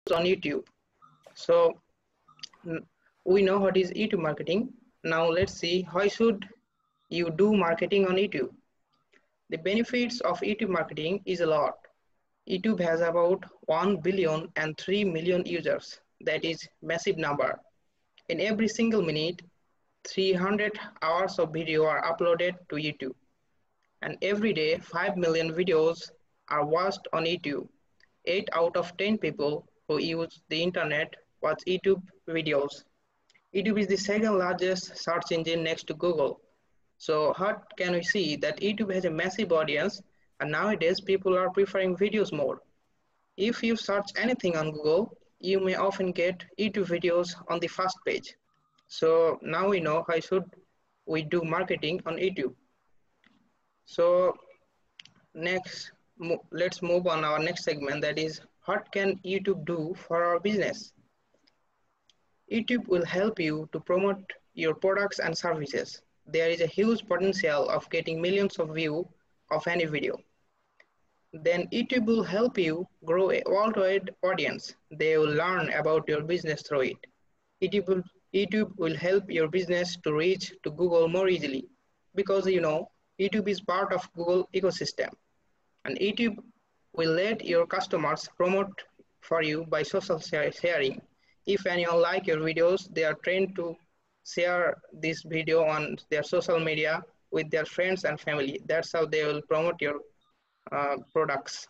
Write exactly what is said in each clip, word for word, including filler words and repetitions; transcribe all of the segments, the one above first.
on YouTube. So we know what is YouTube marketing. Now let's see why should you do marketing on YouTube. The benefits of YouTube marketing is a lot. YouTube has about one billion and three million users. That is massive number. In every single minute, three hundred hours of video are uploaded to YouTube. And every day, five million videos are watched on YouTube. eight out of ten people who use the internet watch YouTube videos. YouTube is the second largest search engine next to Google. So how can we see that YouTube has a massive audience and nowadays people are preferring videos more. If you search anything on Google, you may often get YouTube videos on the first page. So now we know how should we do marketing on YouTube. So next, let's move on our next segment, that is what can YouTube do for our business. YouTube will help you to promote your products and services. There is a huge potential of getting millions of views of any video. Then YouTube will help you grow a worldwide audience. They will learn about your business through it. YouTube will, YouTube will help your business to reach to Google more easily because you know YouTube is part of Google ecosystem. And YouTube will let your customers promote for you by social sharing. If anyone like your videos, they are trained to share this video on their social media with their friends and family. That's how they will promote your uh, products.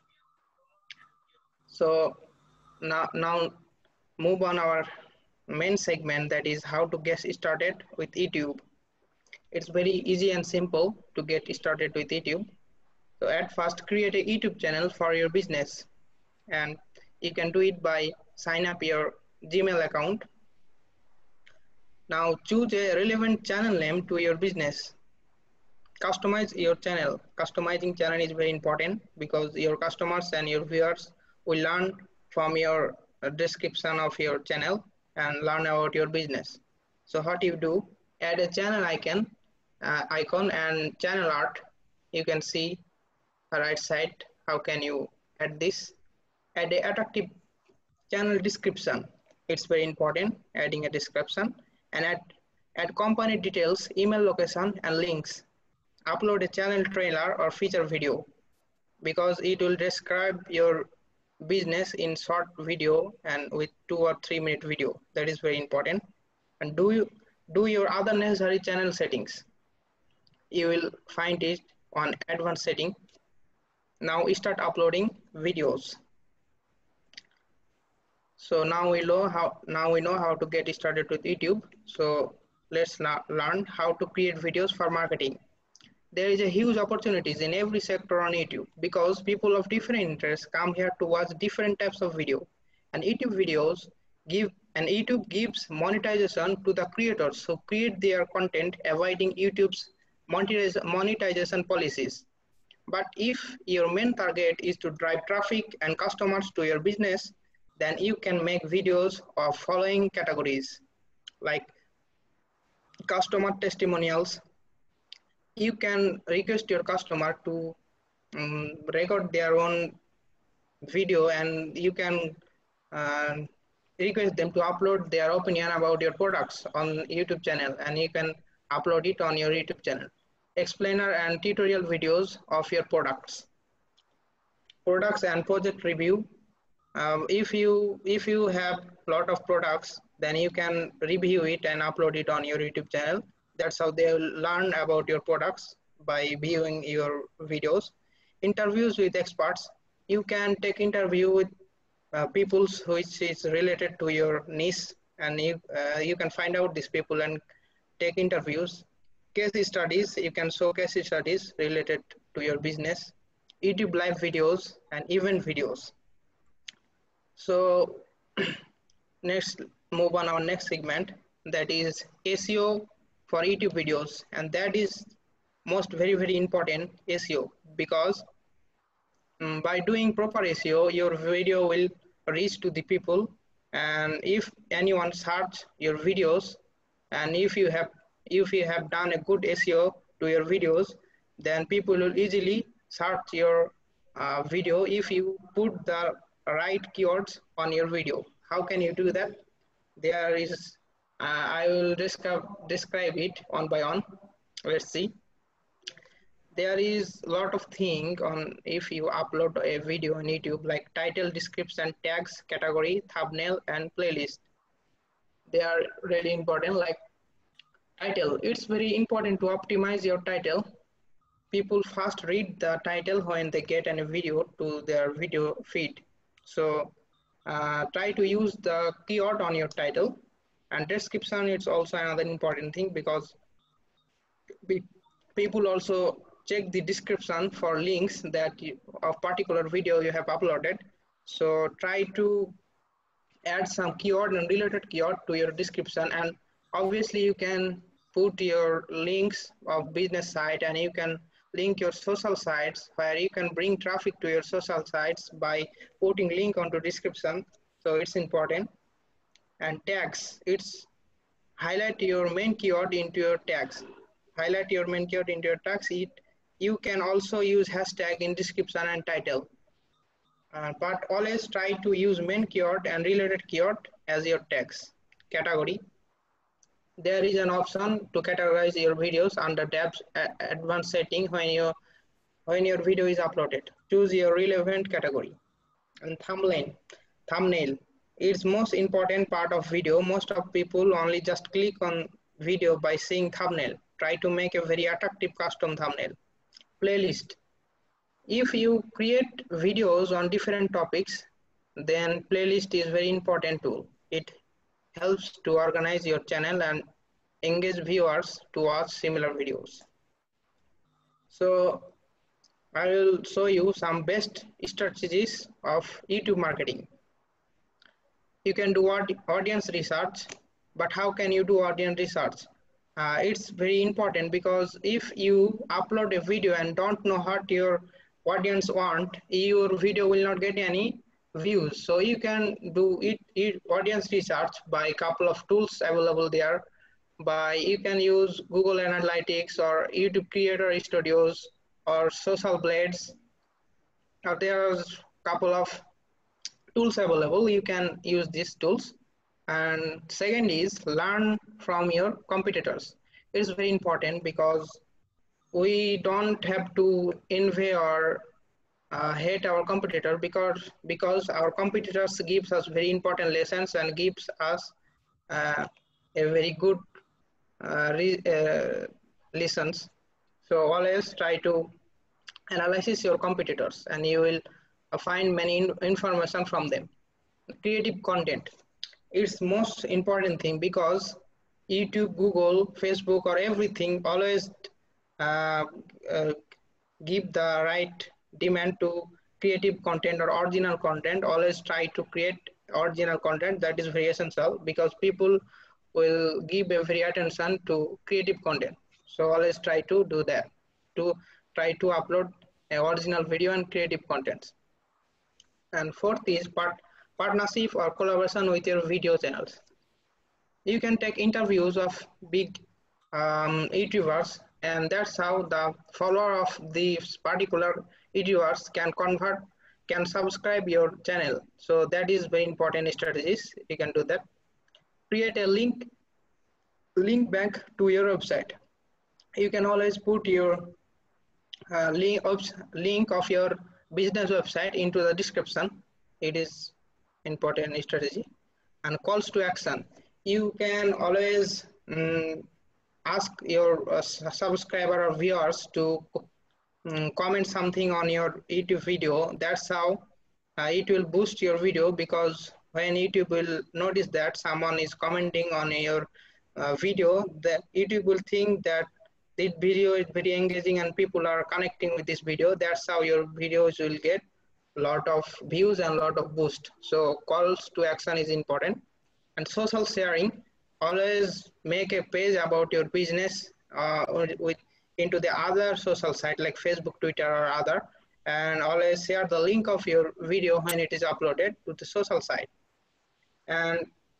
So now, now move on our main segment, that is how to get started with YouTube. It's very easy and simple to get started with YouTube. So at first, create a YouTube channel for your business, and you can do it by sign up your Gmail account. Now choose a relevant channel name to your business. Customize your channel. Customizing channel is very important because your customers and your viewers will learn from your description of your channel and learn about your business. So what you do, add a channel icon, uh, icon and channel art. You can see right side how can you add this. Add a attractive channel description. It's very important, adding a description, and add add company details, email location and links. Upload a channel trailer or feature video because it will describe your business in short video and with two or three minute video. That is very important. And do you do your other necessary channel settings. You will find it on advanced setting. Now start uploading videos. So now we know how now we know how to get started with YouTube. So let's learn how to create videos for marketing. There is a huge opportunities in every sector on YouTube because people of different interests come here to watch different types of video, and YouTube videos give and YouTube gives monetization to the creators who create their content avoiding YouTube's monetization policies. But if your main target is to drive traffic and customers to your business, then you can make videos of following categories like customer testimonials. You can request your customer to um, record their own video, and you can uh, request them to upload their opinion about your products on YouTube channel, and you can upload it on your YouTube channel. Explainer and tutorial videos of your products. Products and project review. Um, if you if you have a lot of products, then you can review it and upload it on your YouTube channel. That's how they will learn about your products, by viewing your videos. Interviews with experts. You can take interview with uh, people which is related to your niche, and you, uh, you can find out these people and take interviews. Case studies. You can show case studies related to your business. YouTube live videos and event videos. So next, move on our next segment, that is S E O for YouTube videos, and that is most very very important S E O, because um, by doing proper S E O, your video will reach to the people, and if anyone search your videos, and if you have if you have done a good S E O to your videos, then people will easily search your uh, video if you put the right keywords on your video. How can you do that? There is, uh, I will describe, describe it one by one. Let's see. There is a lot of thing on if you upload a video on YouTube, like title, description, tags, category, thumbnail, and playlist. They are really important. Like title, it's very important to optimize your title. People first read the title when they get a video to their video feed. So uh, try to use the keyword on your title. And description, it's also another important thing, because people also check the description for links that you, of particular video you have uploaded. So try to add some keyword and related keyword to your description, and obviously you can put your links of business site, and you can link your social sites where you can bring traffic to your social sites by putting link onto description. So it's important. And tags, it's highlight your main keyword into your tags. Highlight your main keyword into your tags. It, you can also use hashtag in description and title. Uh, but always try to use main keyword and related keyword as your tags. Category. There is an option to categorize your videos under tabs advanced setting when your when your video is uploaded. Choose your relevant category. And thumbnail. Thumbnail. It's most important part of video. Most of people only just click on video by seeing thumbnail. Try to make a very attractive custom thumbnail. Playlist. If you create videos on different topics, then playlist is very important tool. It helps to organize your channel and engage viewers to watch similar videos. So I will show you some best strategies of YouTube marketing. You can do audience research, but how can you do audience research? Uh, it's very important, because if you upload a video and don't know what your audience want, your video will not get any views. So you can do it, it audience research by a couple of tools available there. By you can use Google Analytics or YouTube Creator Studios or Social Blades. Now there's a couple of tools available. You can use these tools. And second is learn from your competitors. It's very important, because we don't have to envy or uh, hate our competitor, because because our competitors gives us very important lessons and gives us uh, a very good uh, re, uh, lessons. So always try to analyze your competitors, and you will uh, find many in information from them. Creative content, it's most important thing, because YouTube, Google, Facebook, or everything always uh, uh, give the right demand to creative content or original content. Always try to create original content. That is very essential, because people will give a very attention to creative content. So always try to do that, to try to upload an original video and creative contents. And fourth is part partnership or collaboration with your video channels. You can take interviews of big um, YouTubers, and that's how the follower of these particular YouTubers can convert, can subscribe your channel. So that is very important strategies. You can do that. Create a link, link back to your website. You can always put your uh, link, of, link of your business website into the description. It is important strategy. And calls to action. You can always um, ask your uh, subscriber or viewers to um, comment something on your YouTube video. That's how uh, it will boost your video, because when YouTube will notice that someone is commenting on your uh, video, that YouTube will think that this video is very engaging and people are connecting with this video. That's how your videos will get a lot of views and a lot of boost. So calls to action is important. And social sharing, always make a page about your business uh, with into the other social site like Facebook, Twitter, or other, and always share the link of your video when it is uploaded to the social site. And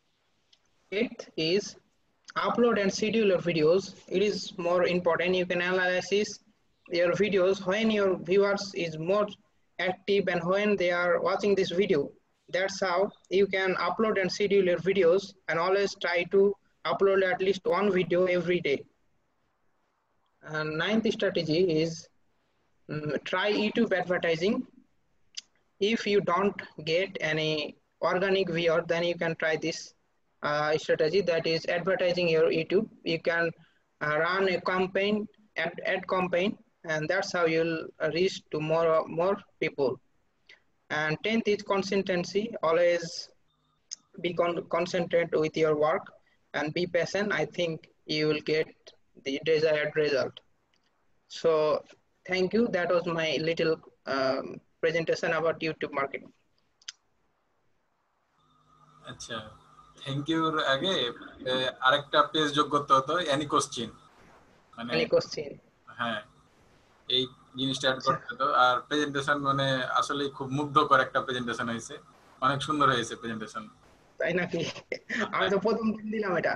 eighth is upload and schedule your videos. It is more important. You can analyze your videos when your viewers is more active and when they are watching this video. That's how you can upload and schedule your videos, and always try to upload at least one video every day. And ninth strategy is um, try YouTube advertising. If you don't get any organic viewer, then you can try this uh, strategy, that is advertising your YouTube. You can uh, run a campaign, ad, ad campaign, and that's how you'll reach to more more people. And tenth is consistency. Always be con- concentrate with your work and be patient. I think you will get the desired result. So thank you. That was my little um, presentation about YouTube marketing. আচ্ছা, thank your আগে আরেকটা page যোগ করতে হতো, any question, মানে Any question? হ্যাঁ এই জিনিসটা অ্যাড করতে হতো। আর প্রেজেন্টেশন মানে আসলে খুব মুগ্ধকর একটা প্রেজেন্টেশন হয়েছে, অনেক সুন্দর হয়েছে প্রেজেন্টেশন। তাই নাকি? আমি তো প্রথম দিন দিলাম এটা।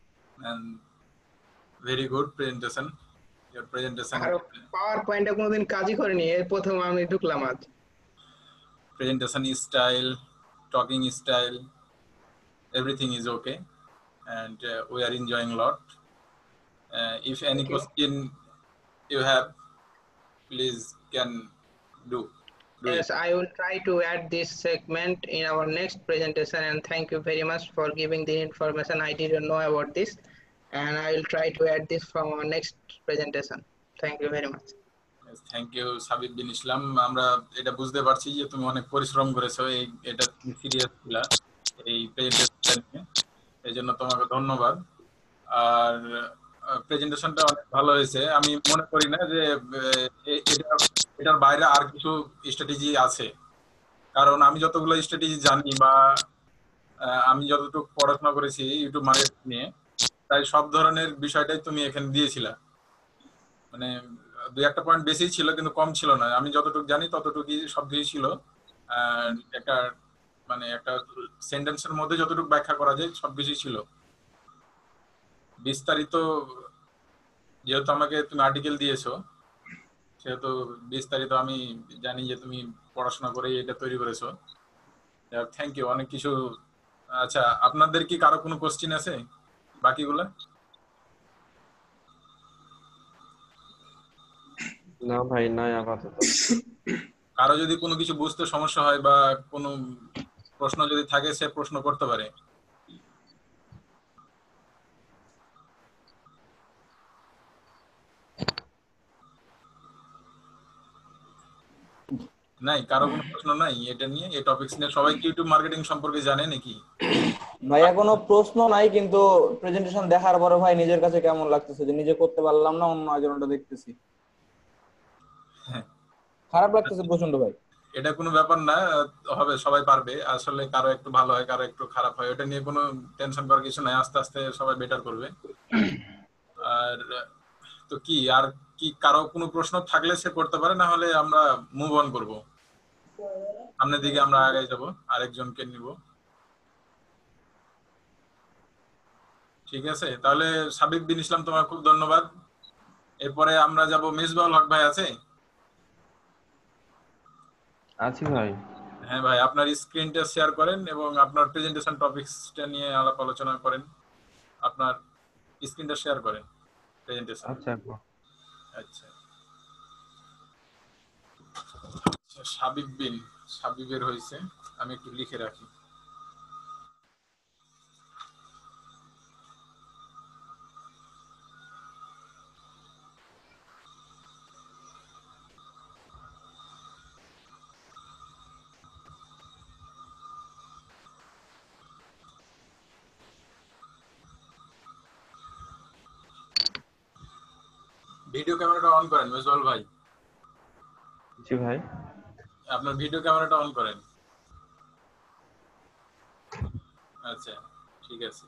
Very good presentation, your presentation. আর পাওয়ার পয়েন্টে কোনোদিন কাজই করিনি, এই প্রথম আমি ঢুকলাম আজ। Presentation style, talking style, everything is okay, and uh, we are enjoying a lot. Uh, if any Thank you. question you have, please can do, do Yes, it. I will try to add this segment in our next presentation, and thank you very much for giving the information. I didn't know about this, and I will try to add this from our next presentation. Thank you very much. Thank you Sabib bin Islam. আমরা এটা বুঝতে পারছি যে তুমি অনেক পরিশ্রম করেছো, এই এটা তুমি সিরিয়াস ছিলা এই প্রেজেন্টেশনটা নিয়ে, এই জন্য তোমাকে ধন্যবাদ। আর প্রেজেন্টেশনটা অনেক ভালো হয়েছে। আমি মনে করি না যে এটা এটার বাইরে আর কিছু স্ট্র্যাটেজি আছে, কারণ আমি যতগুলো স্ট্র্যাটেজি জানি বা আমি যতটুকু পড়াশোনা করেছি ইউটিউব মার্কেটিং নিয়ে, তাই সব ধরনের বিষয়টাই তুমি এখানে দিয়েছিলা। মানে দুই একটা পয়েন্ট বেশি ছিল কিন্তু কম ছিল না, আমি যতটুকু জানি ততটুকুই সবকিছু ছিল। একটা মানে একটা সেন্টেন্সের মধ্যে যতটুকু ব্যাখ্যা করা যায় সবকিছুই ছিল। বিস্তারিত যেহেতু আমাকে তুমি আর্টিকেল দিয়েছো, সেহেতু বিস্তারিত আমি জানি যে তুমি পড়াশোনা করে এটা তৈরি করেছো। থ্যাংক ইউ, অনেক কিছু। আচ্ছা, আপনাদের কি কারো কোনো কোশ্চেন আছে বাকিগুলা? না ভাই, নাই আপাতত। কারো যদি কোনো কিছু বুঝতে সমস্যা হয় বা কোনো প্রশ্ন যদি থাকে, সে প্রশ্ন করতে পারে। নাই কারো কোনো প্রশ্ন নাই এটা নিয়ে, এই টপিকস নিয়ে? সবাই কি ইউটিউব মার্কেটিং সম্পর্কে জানে নাকি? ভাইয়া কোনো প্রশ্ন নাই, কিন্তু প্রেজেন্টেশন দেখার পরে ভাই নিজের কাছে কেমন লাগতেছে যে নিজে করতে পারলাম না, অন্য একজনটা দেখতেছি খারাপ লাগতেছে প্রচন্ড ভাই। এটা কোনো ব্যাপার না, হবে, সবাই পারবে। আসলে কারো একটু ভালো হয়, কারো একটু খারাপ হয়, ওটা নিয়ে কোনো টেনশন করার কিছু নাই, আস্তে আস্তে সবাই বেটার করবে। আর তো কি, আর কি কারো কোনো প্রশ্ন থাকলে সে করতে পারে, না হলে আমরা মুভ অন করব, সামনের দিকে আমরা আগাই যাব, আরেকজনকে নিব। ঠিক আছে, তাহলে সাবিব বিন ইসলাম তোমার খুব ধন্যবাদ। এরপরে আমরা যাব, মিসবাউল হক ভাই আছে? আছি ভাই। হ্যাঁ ভাই, আপনার স্ক্রিনটা শেয়ার করেন এবং আপনার প্রেজেন্টেশন টপিকসটা নিয়ে আলাপ আলোচনা করেন। আপনার স্ক্রিনটা শেয়ার করেন প্রেজেন্টেশন। আচ্ছা আচ্ছা, সাবিব বিন, সাবিবের হয়েছে, আমি একটু লিখে রাখি। ভিডিও ক্যামেরাটা অন করেন মেজবাউল ভাই। জি ভাই। আপনার ভিডিও ক্যামেরাটা অন করেন। আচ্ছা, ঠিক আছে।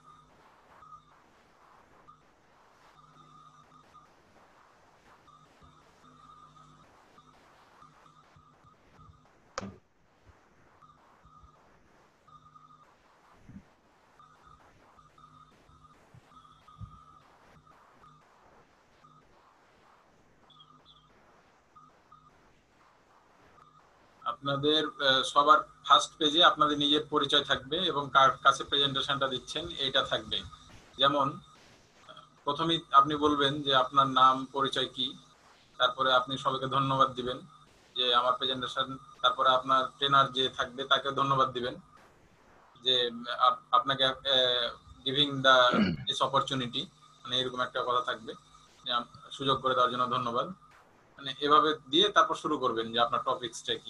আপনাদের আহ, সবার ফার্স্ট পেজে আপনাদের নিজের পরিচয় থাকবে এবং কার কাছে প্রেজেন্টেশনটা দিচ্ছেন এইটা থাকবে। যেমন প্রথমেই আপনি বলবেন যে আপনার নাম পরিচয় কি, তারপরে আপনি সবাইকে ধন্যবাদ দিবেন যে আমার প্রেজেন্টেশন, তারপরে আপনার ট্রেনার যে থাকবে তাকে ধন্যবাদ দিবেন যে আপ- আপনাকে গিভিং দা দিস অপরচুনিটি, মানে এরকম একটা কথা থাকবে যে আম- সুযোগ করে দেওয়ার জন্য ধন্যবাদ, মানে এভাবে দিয়ে তারপর শুরু করবেন যে আপনার টপিকসটা কি।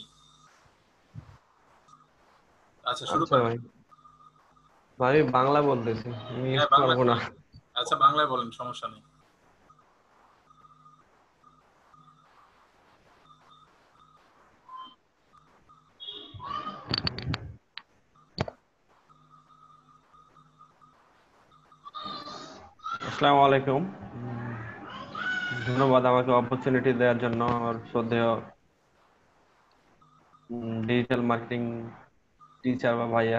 আচ্ছা শুরু আচ্ছা করেন। ভাই, ভাই বাংলা বলতেছি, ইংলিশ হ্যাঁ বাংলায় পারবো না। বলেন। আচ্ছা বাংলায় বলেন, সমস্যা নেই। আসসালামু আলাইকুম। ধন্যবাদ আমাকে অপরচুনিটি দেওয়ার জন্য, আমার শ্রদ্ধেয় ডিজিটাল মার্কেটিং টিচার বা ভাইয়া।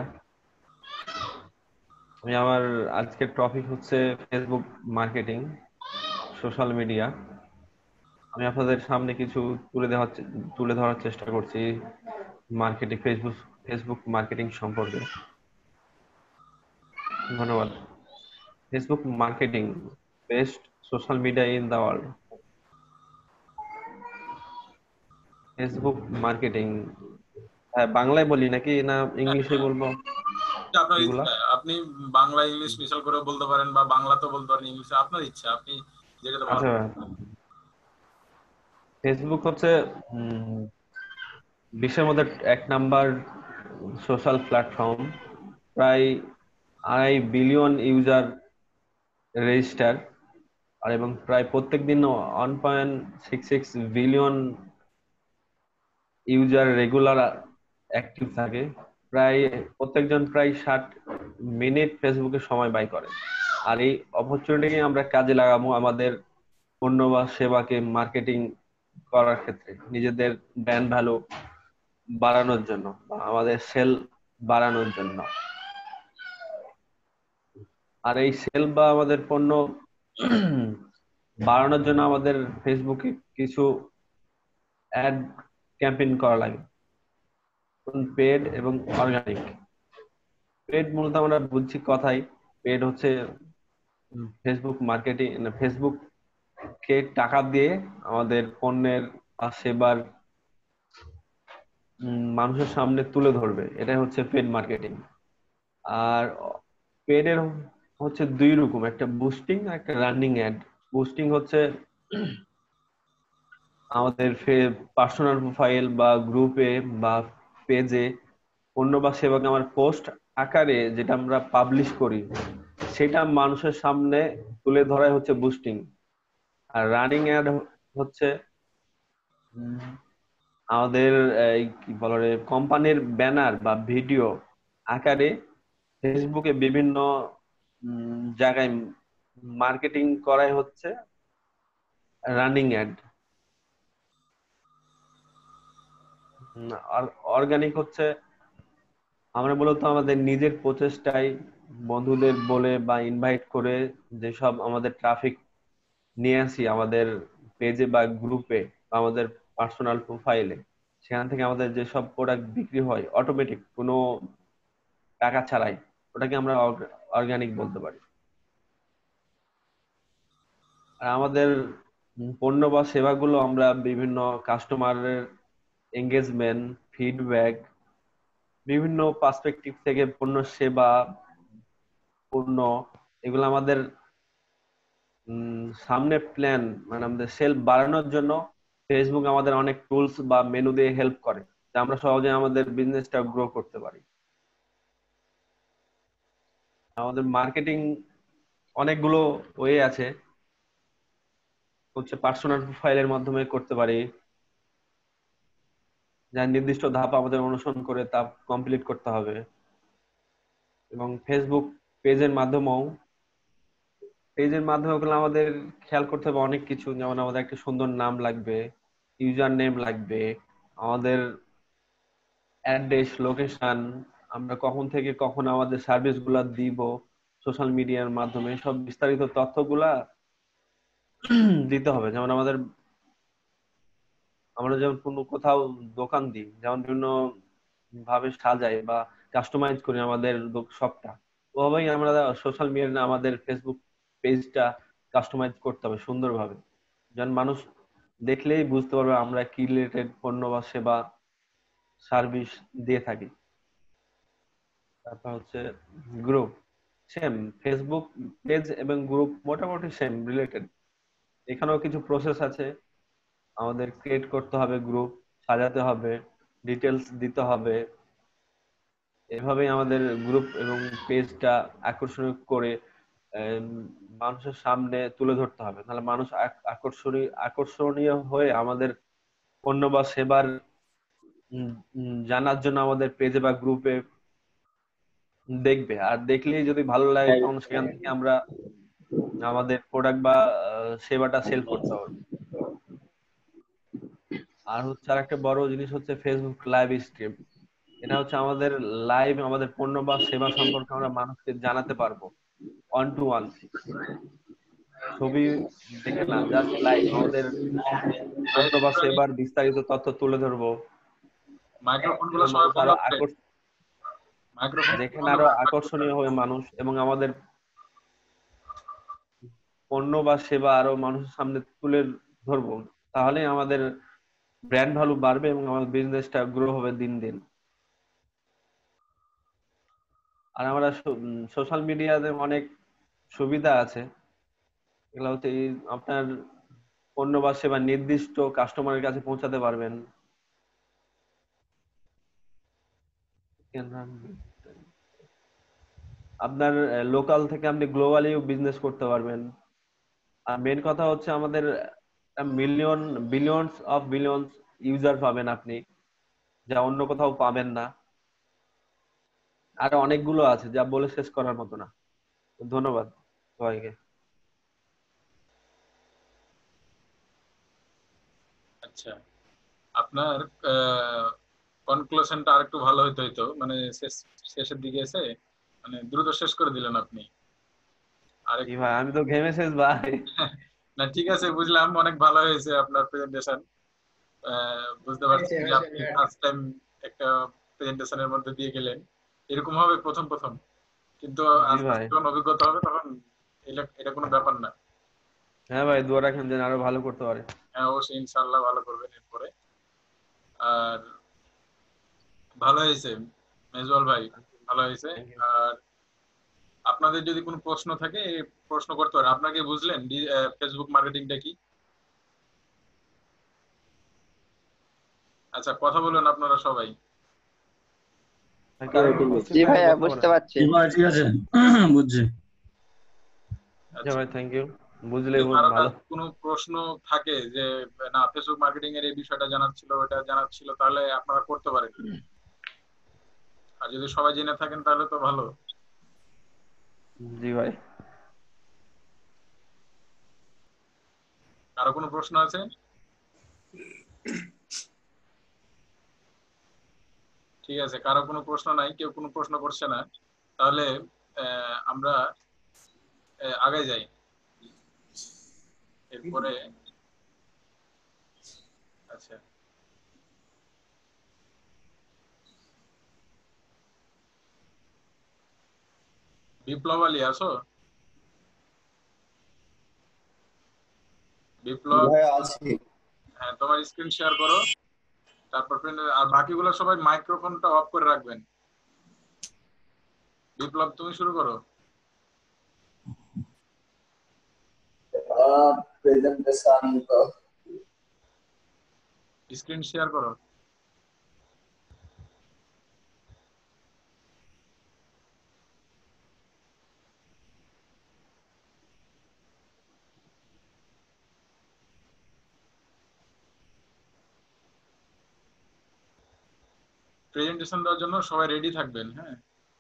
আমি আমার আজকের টপিক হচ্ছে ফেসবুক মার্কেটিং, সোশ্যাল মিডিয়া। আমি আপনাদের সামনে কিছু তুলে দেওয়ার চে- তুলে ধরার চেষ্টা করছি মার্কেটিং, ফেসবুক ফেসবুক মার্কেটিং সম্পর্কে। ধন্যবাদ। Facebook marketing, best social media in the world. Facebook marketing, হ্যাঁ বাংলায় বলি নাকি না ইংলিশে বলবো এটা আপনার এগুলা? ইচ্ছা, আপনি বাংলা ইংলিশ মিশাল করে বলতে পারেন বা বাংলাতেও বলতে পারেন, ইংলিশে, আপনার ইচ্ছা, আপনি যেটাতে ভালো। আচ্ছা, ফেসবুক হচ্ছে উম, বিশ্বের মধ্যে এক নাম্বার সোশ্যাল প্ল্যাটফর্ম। প্রায় আড়াই বিলিয়ন ইউজার রেজিস্টার, আর এবং প্রায় প্রত্যেক দিন one point six six billion user regular active থাকে। প্রায় প্রত্যেকজন প্রায় ষাট মিনিট ফেসবুকে সময় ব্যয় করে। আর এই অপরচুনিটিকে আমরা কাজে লাগাবো আমাদের পণ্য বা সেবাকে মার্কেটিং করার ক্ষেত্রে, নিজেদের ব্র্যান্ড ভ্যালু বাড়ানোর জন্য বা আমাদের সেল বাড়ানোর জন্য। আর এই সেল বা আমাদের পণ্য বাড়ানোর জন্য আমাদের ফেসবুকে কিছু অ্যাড ক্যাম্পেইন করা লাগে, পেড এবং অর্গানিক। পেড মূলত আমরা বুঝছি কথাই, পেড হচ্ছে ফেসবুক মার্কেটিং, ফেসবুক কে টাকা দিয়ে আমাদের পণ্যের বা সেবার উম, মানুষের সামনে তুলে ধরবে, এটাই হচ্ছে পেড মার্কেটিং। আর পেড এর হচ্ছে দুই রকম, একটা বুস্টিং আর একটা রানিং অ্যাড। বুস্টিং হচ্ছে আমাদের পার্সোনাল প্রোফাইল বা গ্রুপে বা পেজে পণ্য বা সেবাকে আমার পোস্ট আকারে যেটা আমরা পাবলিশ করি, সেটা মানুষের সামনে তুলে ধরাই হচ্ছে বুস্টিং। আর রানিং অ্যাড হচ্ছে উম, আমাদের এই কি বলে কোম্পানির ব্যানার বা ভিডিও আকারে ফেসবুকে বিভিন্ন উম, জায়গায় মার্কেটিং করাই হচ্ছে রানিং অ্যাড। আর অর্গানিক হচ্ছে আমরা মূলত আমাদের নিজের প্রচেষ্টায় বন্ধুদের বলে বা ইনভাইট করে যেসব আমাদের ট্রাফিক নিয়ে আসি আমাদের পেজে বা গ্রুপে বা আমাদের পার্সোনাল প্রোফাইলে, সেখান থেকে আমাদের যেসব প্রোডাক্ট বিক্রি হয় অটোমেটিক, কোনো টাকা ছাড়াই, ওটাকে আমরা অর্গানিক বলতে পারি। আর আমাদের উম, পণ্য বা সেবাগুলো আমরা বিভিন্ন কাস্টমারের এঙ্গেজমেন্ট, ফিডব্যাক, বিভিন্ন পার্সপেক্টিভ থেকে পণ্য সেবা পণ্য এগুলো আমাদের উম, সামনে প্ল্যান, মানে আমাদের সেল বাড়ানোর জন্য ফেসবুক আমাদের অনেক টুলস বা মেনু দিয়ে হেল্প করে, যা আমরা সহজে আমাদের বিজনেসটা গ্রো করতে পারি। আমাদের মার্কেটিং অনেকগুলো ওয়ে আছে, হচ্ছে পার্সোনাল প্রোফাইলের মাধ্যমে করতে পারি, যা নির্দিষ্ট ধাপ আমাদের অনুসরণ করে তা কমপ্লিট করতে হবে। এবং ফেসবুক পেজের মাধ্যমেও পেজের মাধ্যমে ওগুলো আমাদের খেয়াল করতে হবে অনেক কিছু, যেমন আমাদের একটা সুন্দর নাম লাগবে, ইউজার নেম লাগবে, আমাদের অ্যাড্রেস, লোকেশন, আমরা কখন থেকে কখন আমাদের সার্ভিস গুলা দিব সোশ্যাল মিডিয়ার মাধ্যমে, সব বিস্তারিত তথ্যগুলা দিতে হবে। যেমন আমাদের আমরা যেমন কোনো কোথাও দোকান দিই, যেমন বিভিন্ন ভাবে সাজাই বা কাস্টমাইজ করি আমাদের শপটা, ওভাবেই আমরা সোশ্যাল মিডিয়া আমাদের ফেসবুক পেজটা কাস্টমাইজ করতে হবে সুন্দরভাবে, যেন মানুষ দেখলেই বুঝতে পারবে আমরা কি রিলেটেড পণ্য বা সেবা সার্ভিস দিয়ে থাকি। তারপর হচ্ছে গ্রুপ, সেম ফেসবুক পেজ এবং গ্রুপ মোটামুটি সেম রিলেটেড। এখানেও কিছু প্রসেস আছে, আমাদের ক্রিয়েট করতে হবে গ্রুপ, সাজাতে হবে, ডিটেলস দিতে হবে, এভাবেই আমাদের গ্রুপ এবং পেজটা আকর্ষণীয় করে মানুষের সামনে তুলে ধরতে হবে, তাহলে মানুষ আকর্ষণীয় আকর্ষণীয় হয়ে আমাদের পণ্য বা সেবার জানার জন্য আমাদের পেজে বা গ্রুপে দেখবে। আর দেখলেই যদি ভালো লাগে তখন সেখান থেকে আমরা আমাদের প্রোডাক্ট বা সেবাটা সেল করতে হবে। আর হচ্ছে আর একটা বড় জিনিস হচ্ছে ফেসবুক লাইভ স্ট্রিম। এটা হচ্ছে আমাদের লাইভ আমাদের পণ্য বা সেবা সম্পর্কে আমরা মানুষকে জানাতে পারবো ওয়ান টু ওয়ান, ছবি দেখে না, জাস্ট লাইভ আমাদের পণ্য বা সেবার বিস্তারিত তথ্য তুলে ধরবো, মাইক্রোফোন গুলো সবাই বন্ধ করে, মাইক্রোফোন যেখানে আরো আকর্ষণীয় হবে মানুষ এবং আমাদের পণ্য বা সেবা আরো মানুষের সামনে তুলে ধরবো, তাহলে আমাদের ব্র্যান্ড ভ্যালু বাড়বে এবং আমাদের বিজনেসটা গ্রো হবে দিন দিন। আর আমরা সোশ্যাল মিডিয়াতে অনেক সুবিধা আছে, এগুলো হচ্ছে আপনার পণ্য বা সেবা নির্দিষ্ট কাস্টমারের কাছে পৌঁছাতে পারবেন। আপনার লোকাল থেকে আপনি গ্লোবালিও বিজনেস করতে পারবেন। আর মেন কথা হচ্ছে আমাদের million billions of billions user পাবেন আপনি, যা অন্য কোথাও পাবেন না। আর অনেকগুলো আছে যা বলে শেষ করার মতো না। ধন্যবাদ সবাইকে। আচ্ছা, আপনার কনক্লুশনটা আরেকটু ভালো হইতো হইতো, মানে শেষ শেষের দিকে এসে মানে দ্রুত শেষ করে দিলেন আপনি। আরে ভাই আমি তো ঘেমে শেষ ভাই। না ঠিক আছে, বুঝলাম, অনেক ভালো হয়েছে আপনার প্রেজেন্টেশন। বুঝতে পারছি যে আপনি ফার্স্ট টাইম একটা প্রেজেন্টেশনের মধ্যে দিয়ে গেলেন, এরকম হবে প্রথম প্রথম, কিন্তু আস্তে আস্তে যখন অভিজ্ঞতা হবে তখন এটা এটা কোনো ব্যাপার না। হ্যাঁ ভাই, দোয়া রাখেন যেন আরো ভালো করতে পারে। হ্যাঁ অবশ্যই, ইনশাআল্লাহ ভালো করবেন এরপরে। আর ভালো হয়েছে মেজবাল ভাই, ভালো হয়েছে। আর আপনাদের যদি কোনো প্রশ্ন থাকে প্রশ্ন করতে পারেন। আপনাকে বুঝলেন ফেসবুক মার্কেটিংটা কি? আচ্ছা কথা বলুন আপনারা সবাই। জি ভাইয়া বুঝতে পারছি। ঠিক আছে বুঝছি। আচ্ছা ভাই থ্যাংক ইউ, বুঝলে ভালো। কোনো প্রশ্ন থাকে যে না ফেসবুক মার্কেটিং এর এই বিষয়টা জানার ছিল, ওটা জানার ছিল, তাহলে আপনারা করতে পারেন। আর যদি সবাই জেনে থাকেন তাহলে তো ভালো। জি ভাই। আরো কোনো প্রশ্ন আছে? ঠিক আছে, কারো কোনো প্রশ্ন নাই, কেউ কোনো প্রশ্ন করছে না, তাহলে আমরা আগে যাই। এরপরে আচ্ছা বিপ্লব আলী আছো? বিপ্লব আছি। হ্যাঁ তোমার স্ক্রিন শেয়ার করো, তারপর আর বাকিগুলো সবাই মাইক্রোফোনটা অফ করে রাখবেন। বিপ্লব তুমি শুরু করো। প্রেজেন্টেশন তো স্ক্রিন শেয়ার করো। প্রেজেন্টেশন দেওয়ার জন্য সবাই রেডি থাকবেন। হ্যাঁ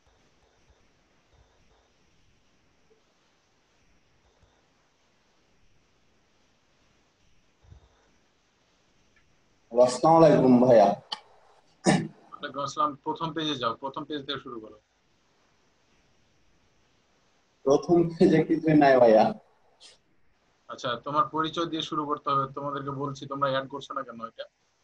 আসসালামু আলাইকুম ভাইয়া। ওয়ালাইকুম আসসালাম। প্রথম পেজে যাও, প্রথম পেজ থেকে শুরু করো। প্রথম পেজে কিছু নাই ভাইয়া। আচ্ছা তোমার পরিচয় দিয়ে শুরু করতে হবে, তোমাদেরকে বলছি, তোমরা অ্যাড করছো না কেন এটা?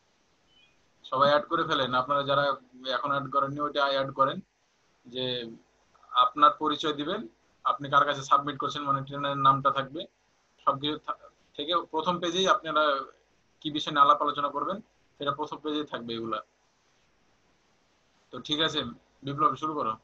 সবাই অ্যাড করে ফেলেন, আপনারা যারা এখন অ্যাড করেননি ওইটা অ্যাড করেন, যে আপনার পরিচয় দিবেন, আপনি কার কাছে সাবমিট করছেন, মানে ট্রেনের নামটা থাকবে সবকিছু থেকে। প্রথম পেজেই আপনারা কি বিষয়ে আলাপ আলোচনা করবেন সেটা প্রথম পেজেই থাকবে এগুলা। তো ঠিক আছে বিপ্লব, শুরু করো।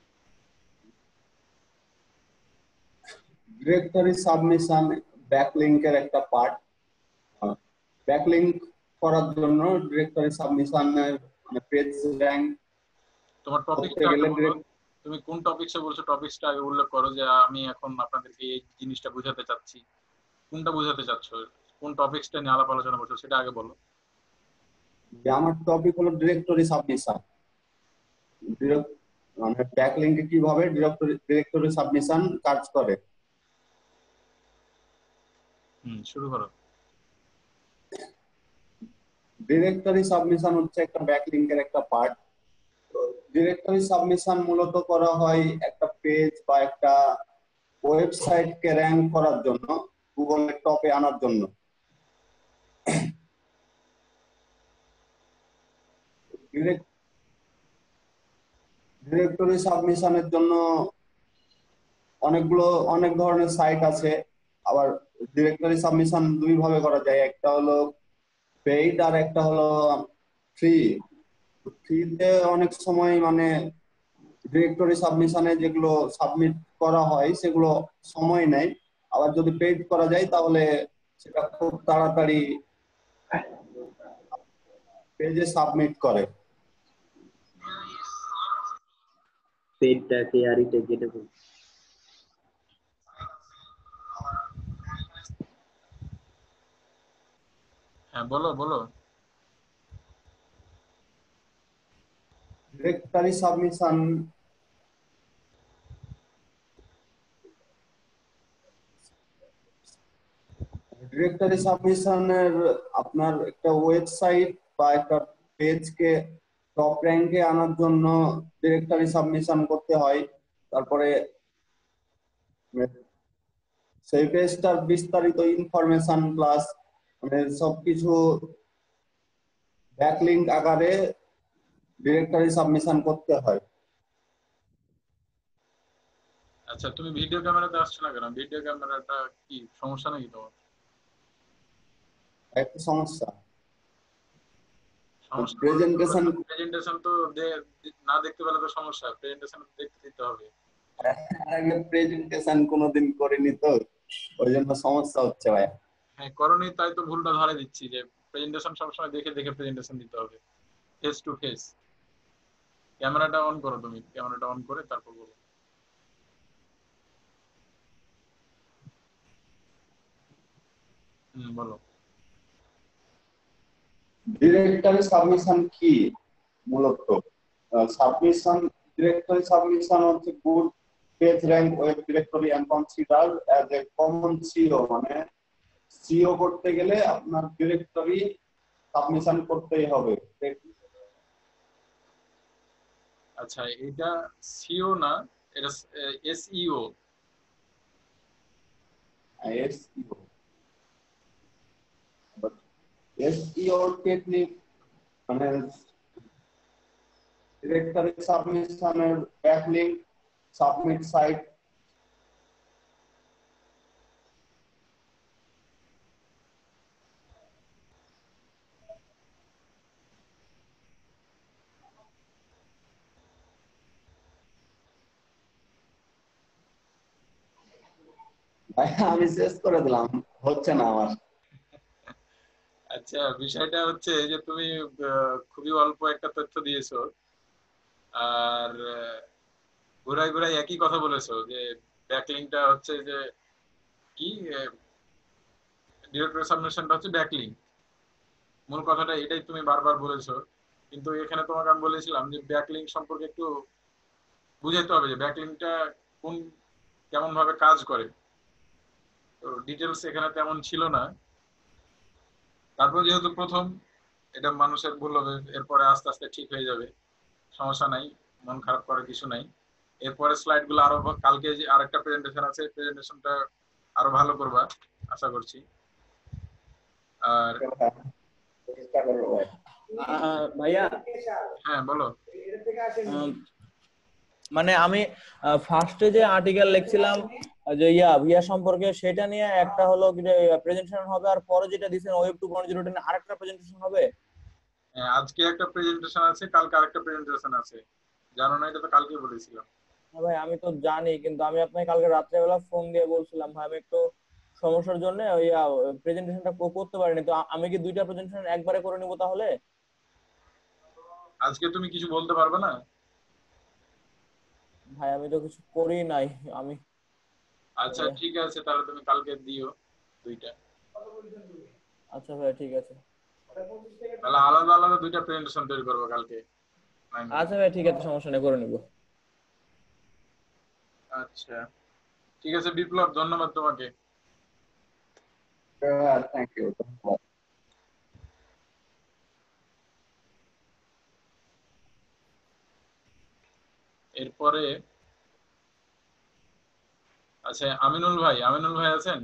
ডিরেক্টরি সাবমিশন ব্যাকলিংকের একটা পার্ট। ব্যাকলিংক করার জন্য ডিরেক্টরি সাবমিশনের মানে পেজ র্যাঙ্ক তোমার করতে টপিকটা গেলে বলো, তুমি কোন টপিকসে বলছো, টপিকসটা আগে উল্লেখ করো, যে আমি এখন আপনাদেরকে এই জিনিসটা বোঝাতে চাচ্ছি। কোনটা বোঝাতে চাচ্ছ, কোন টপিকসটা নিয়ে আলাপ আলোচনা করছো সেটা আগে বলো। আমার টপিক হলো ডিরেক্টরি সাবমিশন, মানে ব্যাকলিংকে কিভাবে ডিরেক্টরি ডিরেক্টরি সাবমিশন কাজ করে। হুম, শুরু করো। ডিরেক্টরি সাবমিশন হচ্ছে একটা ব্যাকলিংকের একটা পার্ট। ডিরেক্টরি সাবমিশন মূলত করা হয় একটা পেজ বা একটা ওয়েবসাইটকে র্যাঙ্ক করার জন্য, গুগলের টপে আনার জন্য। ডিরেক্টরি সাবমিশনের জন্য অনেকগুলো অনেক ধরনের সাইট আছে। আবার ডিরেক্টরি সাবমিশন দুই ভাবে করা যায়, একটা হলো পেইড আর একটা হলো ফ্রি। ফ্রিতে অনেক সময় মানে ডিরেক্টরি সাবমিশনে যেগুলো সাবমিট করা হয় সেগুলো সময় নেয়। আবার যদি পেইড করা যায় তাহলে সেটা খুব তাড়াতাড়ি পেজে সাবমিট করে। পেজটা কেয়ারিতে কেটে দেবো। হ্যাঁ বলো বলো। ডিরেক্টরি সাবমিশন ডিরেক্টরি সাবমিশনের আপনার একটা ওয়েবসাইট বা একটা পেজকে টপ র্যাঙ্কে আনার জন্য ডিরেক্টরি সাবমিশন করতে হয়। তারপরে সেই পেজটার বিস্তারিত ইনফরমেশন প্লাস মানে সবকিছু ব্যাকলিংক আকারে ডিরেক্টরি সাবমিশন করতে হয়। আচ্ছা, তুমি ভিডিও ক্যামেরাতে আসছো না কেন? ভিডিও ক্যামেরাটা কি সমস্যা নাকি তোমার? একটা সমস্যা, সমস্যা প্রেজেন্টেশন প্রেজেন্টেশন তো না দেখতে পেলে তো সমস্যা, প্রেজেন্টেশন দেখতে দিতে হবে। আগে প্রেজেন্টেশন কোনোদিন করিনি তো ওই জন্য সমস্যা হচ্ছে ভাই। হ্যাঁ করনি, তাই তো ভুলটা ধরে দিচ্ছি যে প্রেজেন্টেশন সবসময় দেখে দেখে প্রেজেন্টেশন দিতে হবে, ফেস টু ফেস। ক্যামেরাটা অন করো, তুমি ক্যামেরাটা অন করে তারপর বলো। হুম বলো। ডিরেক্টরি সাবমিশন কি মূলত? সাবমিশন ডিরেক্টরি সাবমিশন হচ্ছে good page rank web directory and consider as a common SEO, মানে সিও করতে গেলে আপনার ডিরেক্টরি সাবমিশন করতেই হবে। আচ্ছা, এটা সিও না, এটা এসইও। এসইও এসইও টেকনিক মানে ডিরেক্টরি সাবমিশনের ব্যাকলিংক সাবমিট সাইট আমি শেষ করে দিলাম, হচ্ছে না আমার। আচ্ছা, বিষয়টা হচ্ছে যে তুমি খুবই অল্প একটা তথ্য দিয়েছো, আর ঘুরাই ঘুরাই একই কথা বলেছো যে ব্যাকলিংকটা হচ্ছে যে কি, ডিরেক্টরি সাবমিশনটা হচ্ছে ব্যাকলিংক। মূল কথাটা এটাই তুমি বারবার বলেছো, কিন্তু এখানে তোমাকে আমি বলেছিলাম যে ব্যাকলিংক সম্পর্কে একটু বুঝাইতে হবে যে ব্যাকলিংকটা কোন কেমন ভাবে কাজ করে। তো ডিটেলস এখানে তেমন ছিল না। তারপর যেহেতু প্রথম, এটা মানুষের ভুল হবে, এরপরে আস্তে আস্তে ঠিক হয়ে যাবে, সমস্যা নাই, মন খারাপ করার কিছু নাই। এরপরে স্লাইড গুলো আরো, কালকে যে আরেকটা প্রেজেন্টেশন আছে, প্রেজেন্টেশনটা আরো ভালো করবা আশা করছি। আর চেষ্টা করবো ভাই। আহ, ভাইয়া হ্যাঁ বলো। উম, মানে আমি ফার্স্টে যে আর্টিকেল লিখছিলাম যে ইয়া ভিয়া সম্পর্কে, সেটা নিয়ে একটা হলো কি যে প্রেজেন্টেশন হবে, আর পরে যেটা দিছেন web two point zero ten আরেকটা প্রেজেন্টেশন হবে। হ্যাঁ, আজকে একটা প্রেজেন্টেশন আছে, কালকে আরেকটা প্রেজেন্টেশন আছে। জানো না? এটা তো কালকে বলেছিলাম। হ্যাঁ ভাই আমি তো জানি, কিন্তু আমি আপনাকে কালকে রাত্রেবেলা ফোন দিয়ে বলছিলাম ভাই আমি একটু সমস্যার জন্য ওই প্রেজেন্টেশনটা করতে পারিনি, তো আ- আমি কি দুইটা প্রেজেন্টেশন একবারে করে নিব তাহলে? আজকে তুমি কিছু বলতে পারবে না? ভাই আমি তো কিছু করি নাই আমি। আচ্ছা ঠিক আছে, তাহলে তুমি কালকে দিও দুইটা। আচ্ছা ভাই ঠিক আছে। তাহলে আলাদা আলাদা দুইটা প্রেজেন্টেশন তৈরি করবো কালকে। আচ্ছা ভাই ঠিক আছে, সমস্যা নেই, করে নিব। আচ্ছা ঠিক আছে বিপ্লব, ধন্যবাদ তোমাকে। Thank you. এরপরে আচ্ছা আমিনুল ভাই, আমিনুল ভাই আছেন?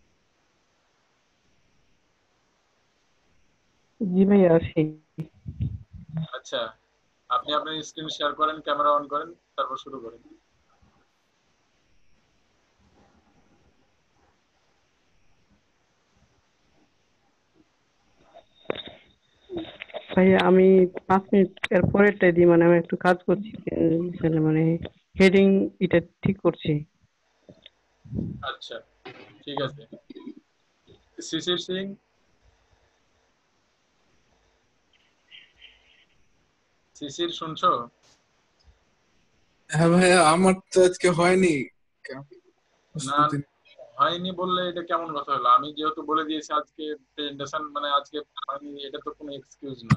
জি ভাইয়া আছি। আচ্ছা আপনি আপনার স্ক্রিন শেয়ার করেন, ক্যামেরা অন করেন, তারপর শুরু করেন। ভাইয়া আমি পাঁচ মিনিট এর পরেরটাই দিই, মানে আমি একটু কাজ করছি, আহ, মানে হেডিং এটা ঠিক করছি। আচ্ছা ঠিক আছে। শিশির সিং, শিশির শুনছো? হ্যাঁ ভাইয়া, আমার তো আজকে হয়নি। না হয়নি বললে এটা কেমন কথা হলো? আমি যেহেতু বলে দিয়েছি আজকে প্রেজেন্টেশন মানে আজকে হয়নি, এটা তো কোনো এক্সকিউজ না।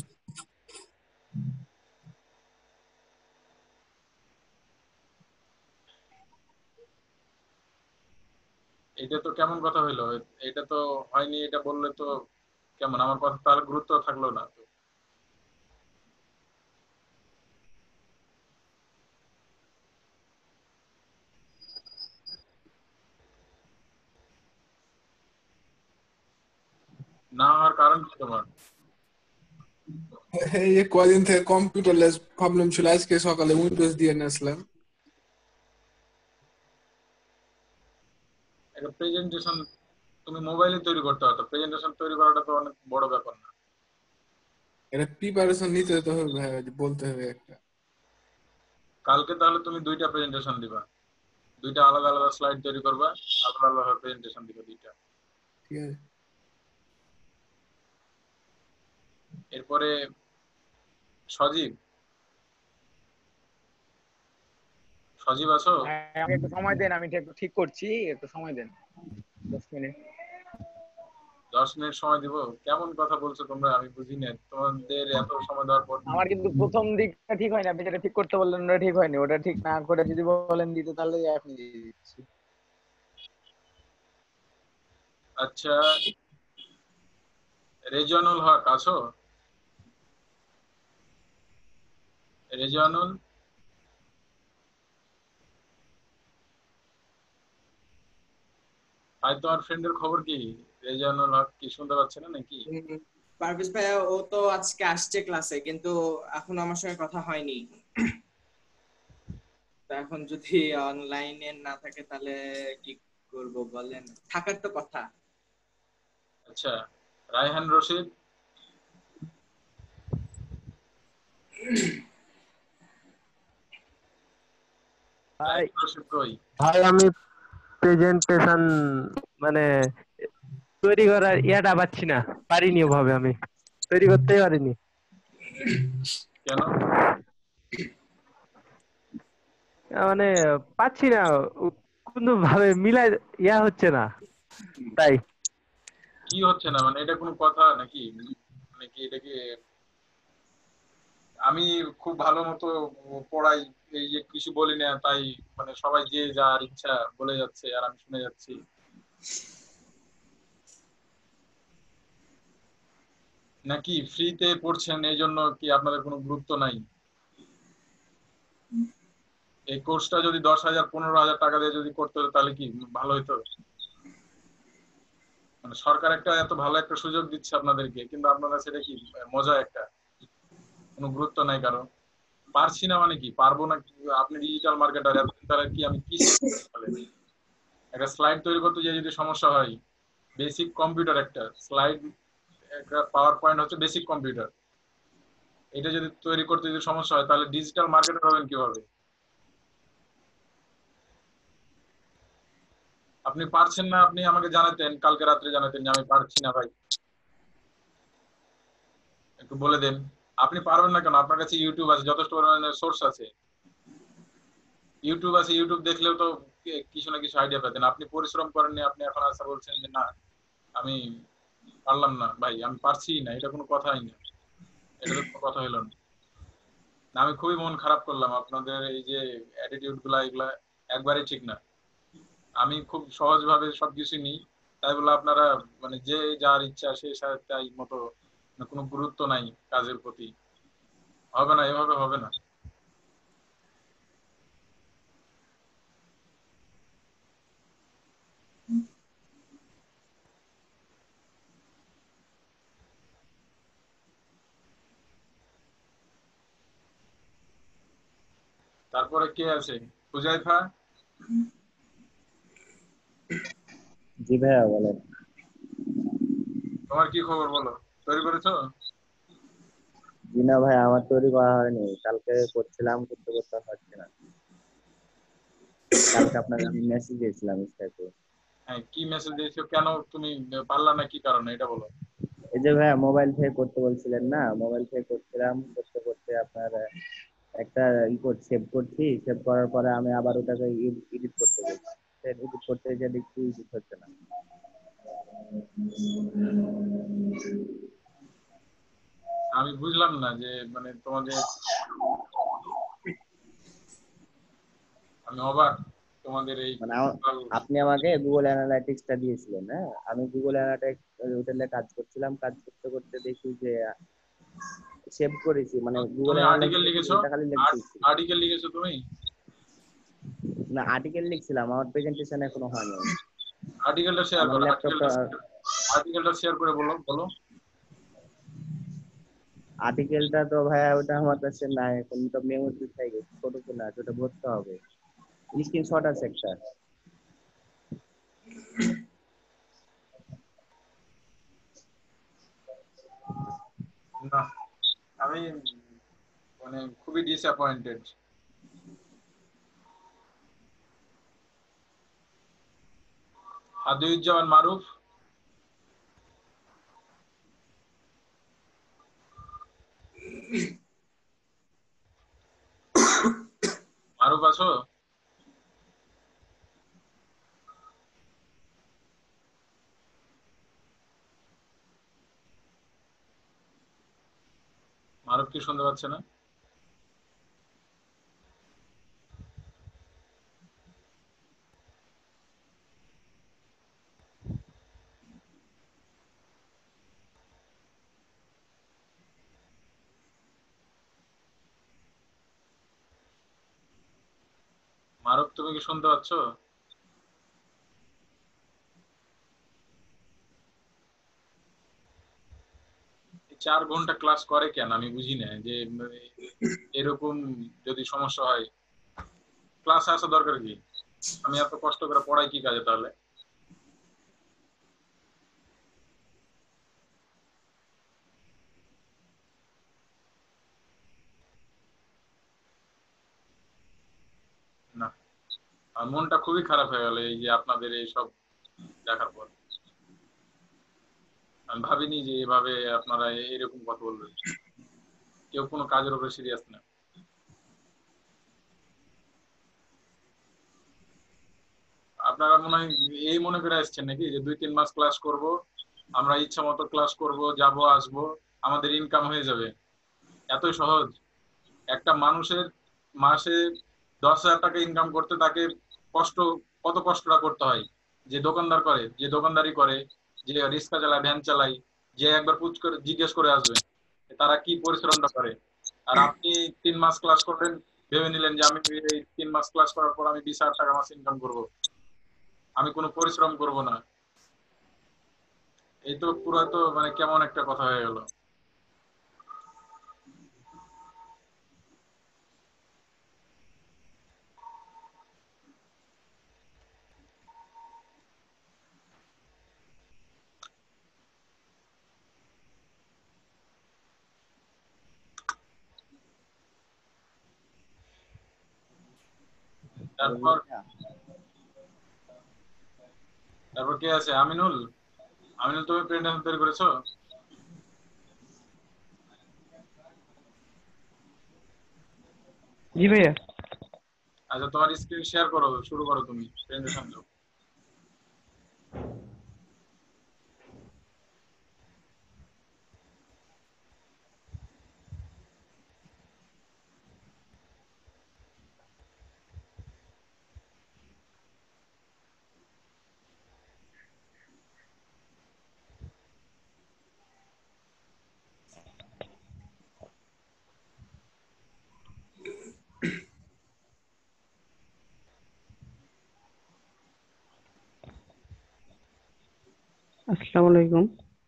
এটা তো কেমন কথা হইলো? এটা তো হয়নি এটা বললে তো কেমন, আমার কথা তার গুরুত্ব থাকলো না। না হওয়ার কারণ কি তোমার? এই কদিন থেকে কম্পিউটার লেস প্রবলেম ছিল, আজকে সকালে উইন্ডোজ দিয়ে আসলাম। একটা প্রেজেন্টেশন তুমি মোবাইলে তৈরি করতে পারতো, প্রেজেন্টেশন তৈরি করাটা তো অনেক বড় ব্যাপার না। এটা প্রিপারেশন নিতে তো হবে ভাই, বলতে হবে একটা। কালকে তাহলে তুমি দুইটা প্রেজেন্টেশন দিবা, দুইটা আলাদা আলাদা স্লাইড তৈরি করবা, আলাদা আলাদা প্রেজেন্টেশন দিবা দুইটা। ঠিক আছে। এরপরে সজীব, সজীব আছো? আমাকে একটু সময় দেন, আমি একটু ঠিক করছি, একটু সময় দেন দশ মিনিট। দশ মিনিট সময় দিব? কেমন কথা বলছো তোমরা, আমি বুঝি না তোমাদের এত সময় দেওয়ার পর। আমার কিন্তু প্রথম দিকটা ঠিক হয়নি, আপনি যেটা ঠিক করতে বললেন ওটা ঠিক হয়নি, ওটা ঠিক না করে যদি বলেন দিতে তাহলে এখন দিয়ে দিচ্ছি। আচ্ছা রেজানুল হক আছো? রেজানুল, ভাই তোমার ফ্রেন্ডের খবর কি? রেজানুল হক কি শুনতে পাচ্ছে না নাকি? পারভেজ ভাইয়া ও তো আজকে আসছে ক্লাসে, কিন্তু এখন আমার সঙ্গে কথা হয়নি। তো এখন যদি অনলাইনে না থাকে তাহলে কি করব বলেন, থাকার তো কথা। আচ্ছা রায়হান রশিদ, ভাই রশিদ কই? ভাই আমি প্রেজেন্টেশন মানে তৈরি করার ইয়াটা পাচ্ছি না, পারিনি ওভাবে, আমি তৈরি করতেই পারিনি। কেন? মানে পাচ্ছি না, কোনো ভাবে মিলাই ইয়া হচ্ছে না, তাই। কি হচ্ছে না মানে এটা কোনো কথা নাকি? মানে কি এটা কি আমি খুব ভালো মতো পড়াই, এই যে কিছু বলি না তাই মানে সবাই যে যার ইচ্ছা বলে যাচ্ছে আর আমি শুনে যাচ্ছি? নাকি ফ্রিতে পড়ছেন এই জন্য কি আপনাদের কোনো গুরুত্ব নাই? এই কোর্সটা যদি দশ হাজার পনেরো হাজার টাকা দিয়ে যদি করতে হতো তাহলে কি ভালো হতো? মানে সরকার একটা এত ভালো একটা সুযোগ দিচ্ছে আপনাদেরকে, কিন্তু আপনারা সেটা কি মজা একটা, কোনো গুরুত্ব নাই কারো। পারছি না মানে কি, পারবো না? আপনি ডিজিটাল মার্কেটার, তাহলে কি আমি কি একটা স্লাইড তৈরি করতে গিয়ে যদি সমস্যা হয়, বেসিক কম্পিউটার একটা স্লাইড, একটা পাওয়ার পয়েন্ট হচ্ছে বেসিক কম্পিউটার, এটা যদি তৈরি করতে যদি সমস্যা হয় তাহলে ডিজিটাল মার্কেটার হবেন কিভাবে? আপনি পারছেন না, আপনি আমাকে জানাতেন, কালকে রাত্রে জানাতেন যে আমি পারছি না ভাই, একটু বলে দেন। আপনি পারবেন না কেন? আপনার কাছে ইউটিউব আছে, যথেষ্ট পরিমাণে সোর্স আছে, ইউটিউব আছে, ইউটিউব দেখলেও তো কিছু না কিছু আইডিয়া পেতেন। আপনি পরিশ্রম করেননি, আপনি এখন আসা বলছেন যে না আমি পারলাম না ভাই, আমি পারছি না, এটা কোনো কথাই না, এটা তো কোনো কথা হলো না। আমি খুবই মন খারাপ করলাম, আপনাদের এই যে অ্যাটিটিউড গুলা এগুলা একবারই ঠিক না। আমি খুব সহজ ভাবে সবকিছু নিই, তাই বলে আপনারা মানে যে যার ইচ্ছা সে তাই মতো, কোনো গুরুত্ব নাই কাজের প্রতি, হবে না, এভাবে হবে না। তারপরে কে আছে? হুজাইফা? জি ভাইয়া বলেন। তোমার কি খবর বলো, তৈরি করেছো? জি না ভাই, আমার তৈরি করা হয়নি, কালকে করছিলাম, করতে করতে পারছি না। কালকে আপনাকে আমি মেসেজ দিয়েছিলাম স্টাইপে। হ্যাঁ, কি মেসেজ দিয়েছো? কেন তুমি পারলা না, কি কারণে এটা বলো। এই যে ভাইয়া মোবাইল থেকে করতে বলছিলেন না, মোবাইল থেকে করছিলাম, করতে করতে আপনার একটা ই কোড সেভ করছি, সেভ করার পরে আমি আবার ওটাকে এডিট করতে বলছি, এডিট করতে গিয়ে দেখছি এডিট হচ্ছে না। আমি বুঝলাম না যে মানে তোমাদের, আমি অবাক তোমাদের এই মানে আপনি আমাকে গুগল অ্যানালাইটিক্সটা দিয়েছিলেন, হ্যাঁ আমি গুগল অ্যানালাইটিক্স হোটেলে কাজ করছিলাম, কাজ করতে করতে দেখি যে সেভ করেছি, মানে গুগল আর্টিকেল লিখেছো, অ্যানালাইটিক্স খালি লিখছি। আর্টিকেল লিখেছো তুমি? না, আর্টিকেল লিখছিলাম, আমার প্রেজেন্টেশন এখনো হয়নি। আর্টিকেলটা শেয়ার করো, আর্টিকেলটা আর্টিকেলটা শেয়ার করে বলো বলো। আর্টিকেলটা তো ভাইয়া ওটা আমার কাছে নাই এখন, তো মেমোরি থেকে গেছে, ছোট তো না, ওটা ভরতে হবে, স্ক্রিনশট আছে একটা। না, আমি মানে খুবই ডিসঅ্যাপয়েন্টেড। হাদিউজ্জামান মারুফ, মারুফ আছো? মারুফ কি শুনতে পাচ্ছে না? মারুফ তুমি কি শুনতে পাচ্ছ? চার ঘন্টা ক্লাস করে কেন আমি বুঝি না, যে এরকম যদি সমস্যা হয় ক্লাসে আসা দরকার কি? আমি এত কষ্ট করে পড়াই কি কাজে তাহলে? না, আর মনটা খুবই খারাপ হয়ে গেল এই যে আপনাদের এই সব দেখার পর। আমি ভাবিনি যে এভাবে আপনারা এরকম কথা বলবেন, কেউ কোনো কাজের উপরে সিরিয়াস না। আপনারা মনে হয় এই মনে করে আসছেন নাকি যে দুই তিন মাস ক্লাস করব, আমরা ইচ্ছা মতো ক্লাস করব, যাব আসবো, আমাদের ইনকাম হয়ে যাবে, এতই সহজ? একটা মানুষের মাসে দশ হাজার টাকা ইনকাম করতে তাকে কষ্ট, কত কষ্টটা করতে হয়। যে দোকানদার করে, যে দোকানদারি করে, যে রিক্সা চালায়, ভ্যান চালায়, যে একবার পুচ করে জিজ্ঞেস করে আসবে তারা কি পরিশ্রমটা করে। আর আপনি তিন মাস ক্লাস করলেন, ভেবে নিলেন যে আমি এই তিন মাস ক্লাস করার পর আমি বিশ হাজার টাকা মাস ইনকাম করবো, আমি কোনো পরিশ্রম করব না। এই তো পুরো তো মানে কেমন একটা কথা হয়ে গেল। তারপর তারপর কে আছে? আমিনুল। আমিনুল, তুমি প্রেজেন্টেশন তৈরি করেছো? জি ভাইয়া। আচ্ছা, তোমার স্ক্রিন শেয়ার করো, শুরু করো তুমি প্রেজেন্টেশন দাও। আসসালামু আলাইকুম।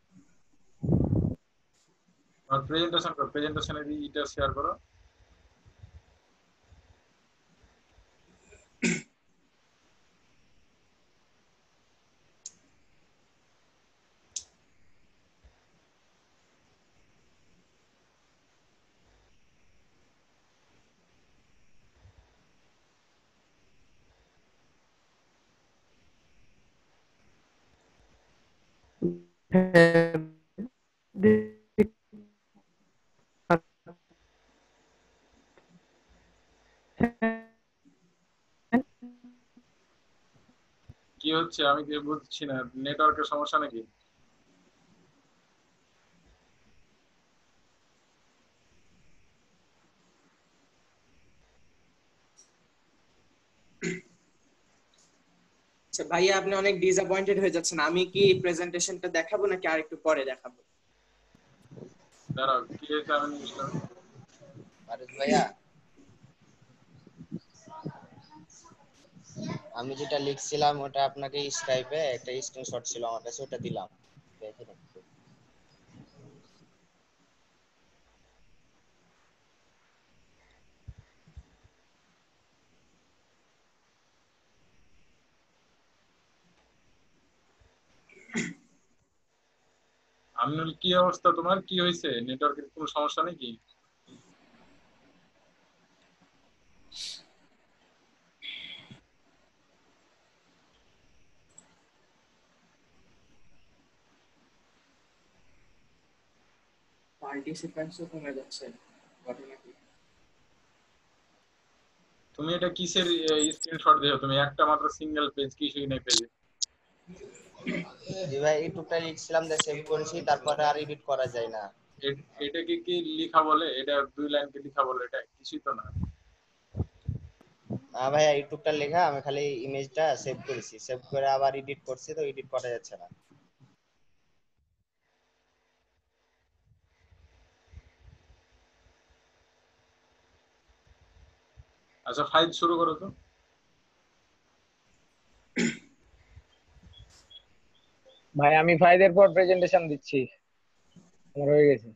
তোমার প্রেজেন্টেশন করো, প্রেজেন্টেশনের এটা শেয়ার করো। কি হচ্ছে আমি কি বুঝছি না, নেটওয়ার্কের সমস্যা নাকি? আচ্ছা ভাইয়া, আপনি অনেক ডিসঅ্যাপয়েন্টেড হয়ে যাচ্ছেন। আমি কি প্রেজেন্টেশনটা দেখাবো নাকি আর একটু পরে দেখাবো? দাঁড়াও, কি হয়েছে? আমি বুঝলাম। ফারুক ভাইয়া, আমি যেটা লিখছিলাম ওটা আপনাকে স্কাইপে একটা স্ক্রিনশট ছিল আমার কাছে, ওটা দিলাম, দেখেন একটু। আমিনুল, কি অবস্থা তোমার? কি হয়েছে? নেটওয়ার্কের কোনো সমস্যা নাকি? পার্টিসিপেন্টসও কমে যাচ্ছে, ঘটনা কি? তুমি এটা কিসের স্ক্রিনশট দিও? তুমি একটা মাত্র সিঙ্গেল পেজ, কিছুই নেই পেজে। জি ভাই, এইটুকটা লিখছিলাম, যে সেভ করেছি, তারপরে আর এডিট করা যায় না। এটা কি কি লেখা বলে? এটা দুই লাইন কি লেখা বলে? এটা কিছুই তো না। হ্যাঁ ভাইয়া, এইটুকটা লেখা, আমি খালি ইমেজটা সেভ করেছি, সেভ করে আবার এডিট করছি, তো এডিট করা যাচ্ছে না। আচ্ছা, ফাইল শুরু করো তো। ভাই আমি ফাইদের পর প্রেজেন্টেশন দিচ্ছি, আমার হয়ে গেছে।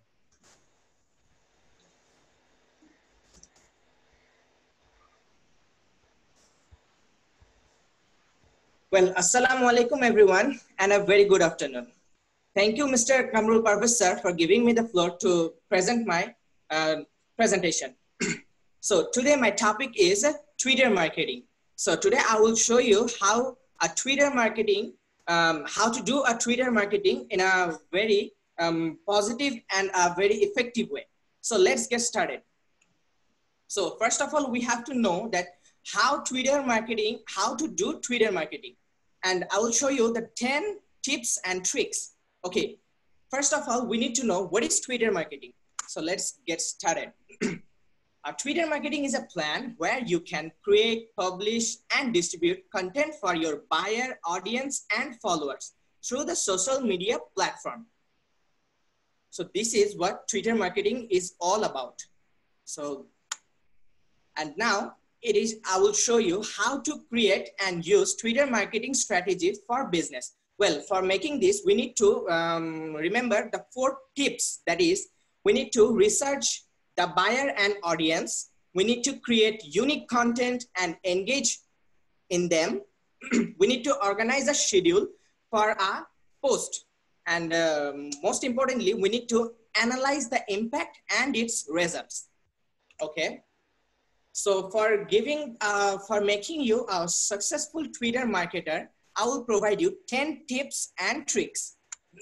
Well, assalamu alaikum everyone and a very good afternoon. Thank you, Mister Kamrul Parvez sir, for giving me the floor to present my uh, presentation. So today my topic is uh, Twitter marketing. So today I will show you how a Twitter marketing, um, how to do a Twitter marketing in a very um, positive and a very effective way. So let's get started. So first of all, we have to know that how Twitter marketing, how to do Twitter marketing. And I will show you the ten tips and tricks. Okay, first of all, we need to know what is Twitter marketing. So let's get started. A Twitter marketing is a plan where you can create, publish, and distribute content for your buyer, audience, and followers through the social media platform. So this is what Twitter marketing is all about. So, and now it is, I will show you how to create and use Twitter marketing strategy for business. Well, for making this, we need to um, remember the four tips. That is, we need to research the buyer and audience. We need to create unique content and engage in them. We need to organize a schedule for a post. And um, most importantly, we need to analyze the impact and its results. Okay. So for giving, uh, for making you a successful Twitter marketer, I will provide you ten tips and tricks.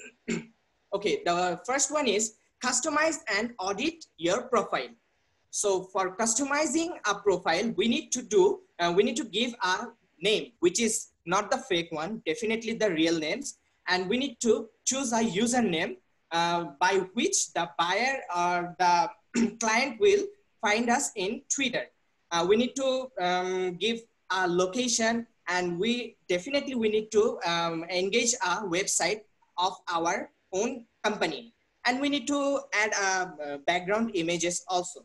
Okay, the first one is customize and audit your profile. So for customizing a profile, we need to do, uh, we need to give a name, which is not the fake one, definitely the real names. And we need to choose a username uh, by which the buyer or the client will find us in Twitter. Uh, we need to um, give a location, and we definitely we need to um, engage a website of our own company. And we need to add uh, background images also.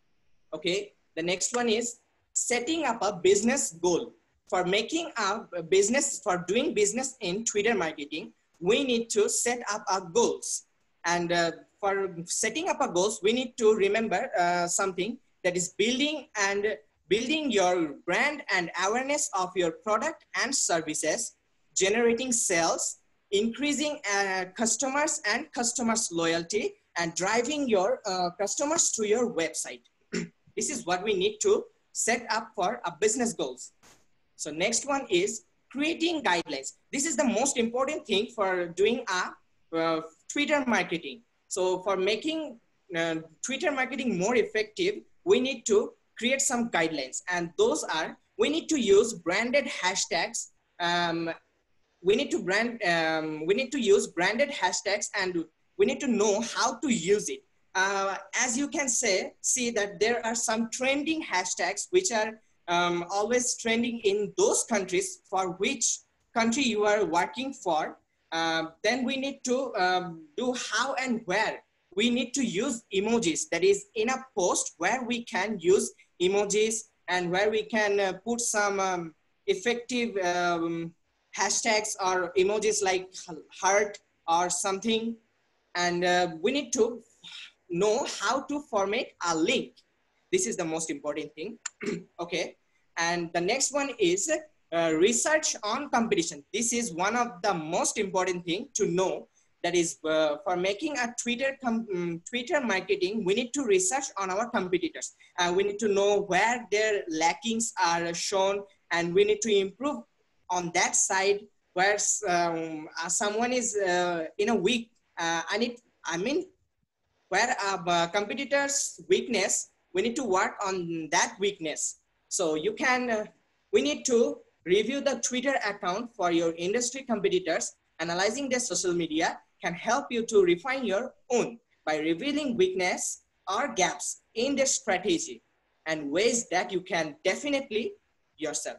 Okay, the next one is setting up a business goal. For making a business, for doing business in Twitter marketing, we need to set up our goals. And uh, for setting up our goals, we need to remember uh, something, that is building and building your brand and awareness of your product and services, generating sales, increasing uh, customers and customers loyalty, and driving your uh, customers to your website. This is what we need to set up for our business goals. So next one is creating guidelines. This is the most important thing for doing a uh, Twitter marketing. So for making uh, Twitter marketing more effective, we need to create some guidelines, and those are, we need to use branded hashtags. Um, we need to brand, um, we need to use branded hashtags, and we need to know how to use it. Uh, as you can say, see that there are some trending hashtags which are um, always trending in those countries for which country you are working for. Uh, then we need to um, do how and where. We need to use emojis, that is in a post where we can use emojis and where we can uh, put some um, effective um, hashtags or emojis like heart or something. And uh, we need to know how to format a link. This is the most important thing. Okay. And the next one is uh, research on competition. This is one of the most important thing to know. That is uh, for making a Twitter um, Twitter marketing, we need to research on our competitors. And uh, we need to know where their lackings are shown, and we need to improve on that side where um, uh, someone is uh, in a weak, uh, I, need, I mean, where a uh, competitor's weakness, we need to work on that weakness. So you can, uh, we need to review the Twitter account for your industry competitors. Analyzing their social media can help you to refine your own by revealing weakness or gaps in their strategy and ways that you can definitely yourself.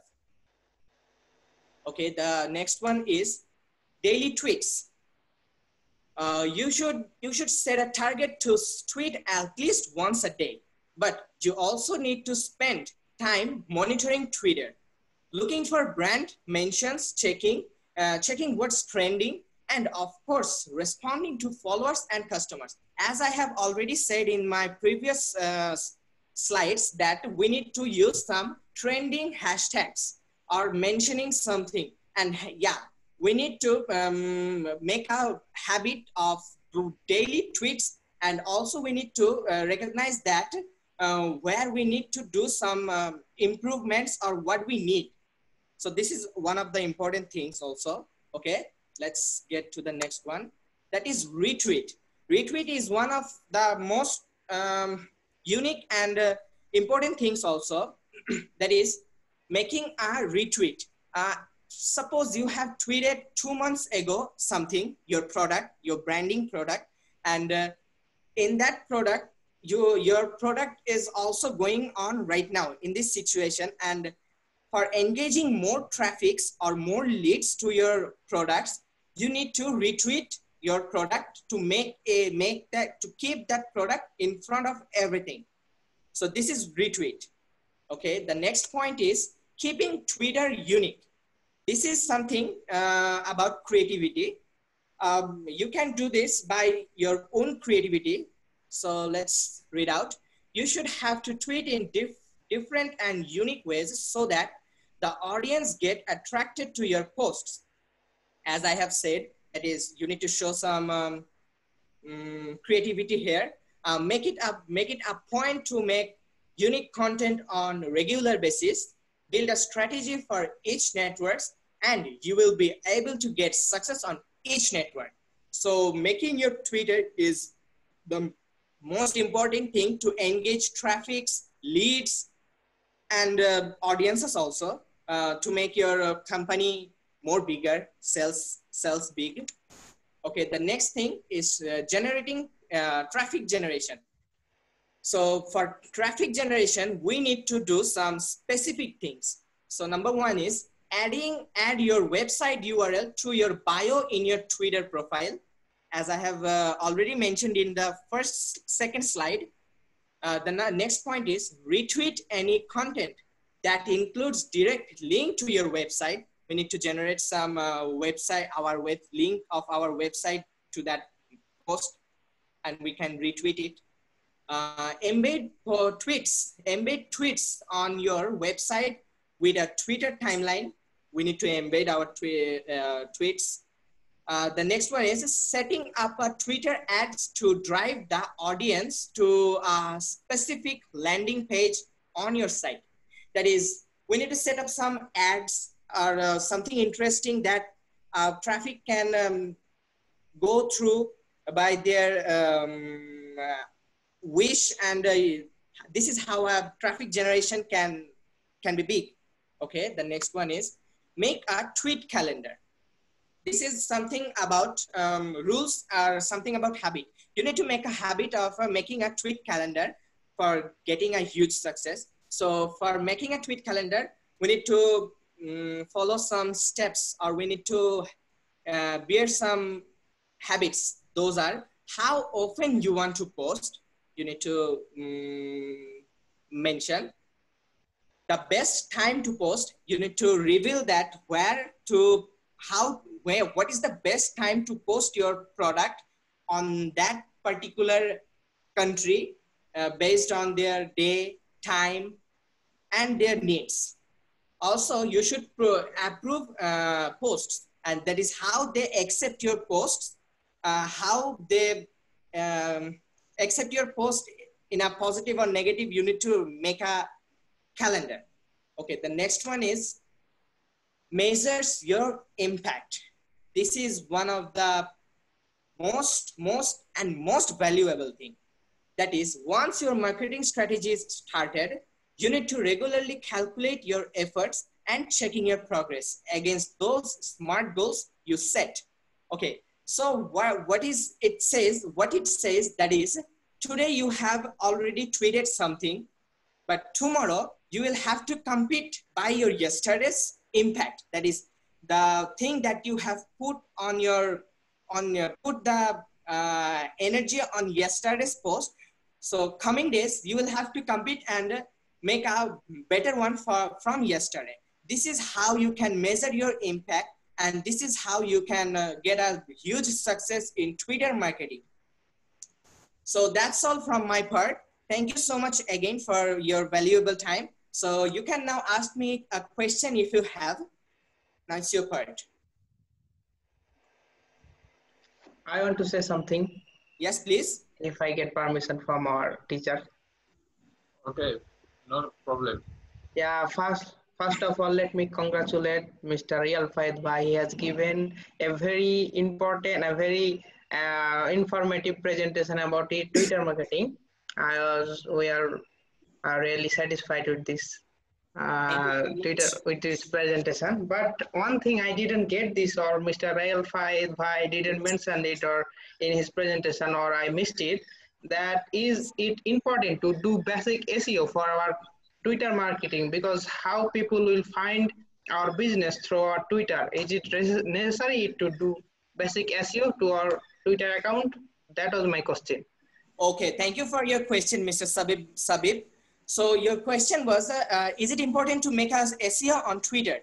Okay, the next one is daily tweets. Uh, you should you should set a target to tweet at least once a day, but you also need to spend time monitoring Twitter, looking for brand mentions, checking uh, checking what's trending, and of course, responding to followers and customers. As I have already said in my previous uh, slides, that we need to use some trending hashtags or mentioning something. And yeah, we need to um, make a habit of daily tweets. And also we need to uh, recognize that uh, where we need to do some um, improvements or what we need. So this is one of the important things also. Okay. Let's get to the next one. That is retweet. Retweet is one of the most um, unique and uh, important things also. That is making a retweet. Uh, suppose you have tweeted two months ago something, your product, your branding product, and uh, in that product, you, your product is also going on right now in this situation. And for engaging more traffics or more leads to your products, you need to retweet your product to make a make that to keep that product in front of everything. So this is retweet. Okay, the next point is keeping Twitter unique. this is something uh, about creativity. Um, you can do this by your own creativity. So let's read out. You should have to tweet in diff different and unique ways so that the audience get attracted to your posts. As I have said, that is, you need to show some um, um, creativity here. Uh, make it up, make it a point to make unique content on a regular basis. Build a strategy for each network, and you will be able to get success on each network. So making your Twitter is the most important thing to engage traffics, leads, and uh, audiences also uh, to make your uh, company more bigger, sales, sales big. Okay, the next thing is uh, generating uh, traffic generation. So for traffic generation, we need to do some specific things. So number one is adding, add your website U R L to your bio in your Twitter profile. As I have uh, already mentioned in the first, second slide, uh, the next point is retweet any content that includes direct link to your website. We need to generate some uh, website, our web link of our website to that post, and we can retweet it. Uh, embed for tweets, embed tweets on your website with a Twitter timeline. We need to embed our tw uh, tweets. Uh, the next one is setting up a Twitter ads to drive the audience to a specific landing page on your site. That is, we need to set up some ads or uh, something interesting that uh, traffic can um, go through by their um, uh, wish, and uh, this is how a traffic generation can can be big. Okay, the next one is make a tweet calendar. This is something about um, rules or something about habit. You need to make a habit of uh, making a tweet calendar for getting a huge success. So for making a tweet calendar, we need to um, follow some steps, or we need to uh, bear some habits. Those are how often you want to post. You need to um, mention the best time to post. You need to reveal that where to, how, where, what is the best time to post your product on that particular country uh, based on their day, time, and their needs. Also, you should approve uh, posts, and that is how they accept your posts, uh, how they um, accept your post in a positive or negative. You need to make a calendar. Okay, the next one is measures your impact. This is one of the most, most, and most valuable thing. That is, once your marketing strategy is started, you need to regularly calculate your efforts and checking your progress against those SMART goals you set. Okay, so what, what is it says, what it says, that is, today you have already tweeted something, but tomorrow you will have to compete by your yesterday's impact. That is the thing that you have put on your, on your, put the uh, energy on yesterday's post. So coming days, you will have to compete and make a better one for, from yesterday. This is how you can measure your impact, and this is how you can uh, get a huge success in Twitter marketing. So that's all from my part. Thank you so much again for your valuable time. So you can now ask me a question if you have. Now it's your part. I want to say something. Yes, please. If I get permission from our teacher. Okay, no problem. Yeah, first, first of all, let me congratulate Mister Riyal Faiz Bhai. He has given a very important, a very uh, informative presentation about it, Twitter marketing. I was, we are, are really satisfied with this uh, Twitter, with this presentation. But one thing I didn't get this, or Mister Riyal Faiz Bhai didn't mention it, or in his presentation, or I missed it. That is it important to do basic S E O for our Twitter marketing, because how people will find our business through our Twitter. Is it necessary to do basic S E O to our Twitter account? That was my question. Okay, thank you for your question, Mister Sabib. Sabib. So your question was, uh, uh, is it important to make us S E O on Twitter?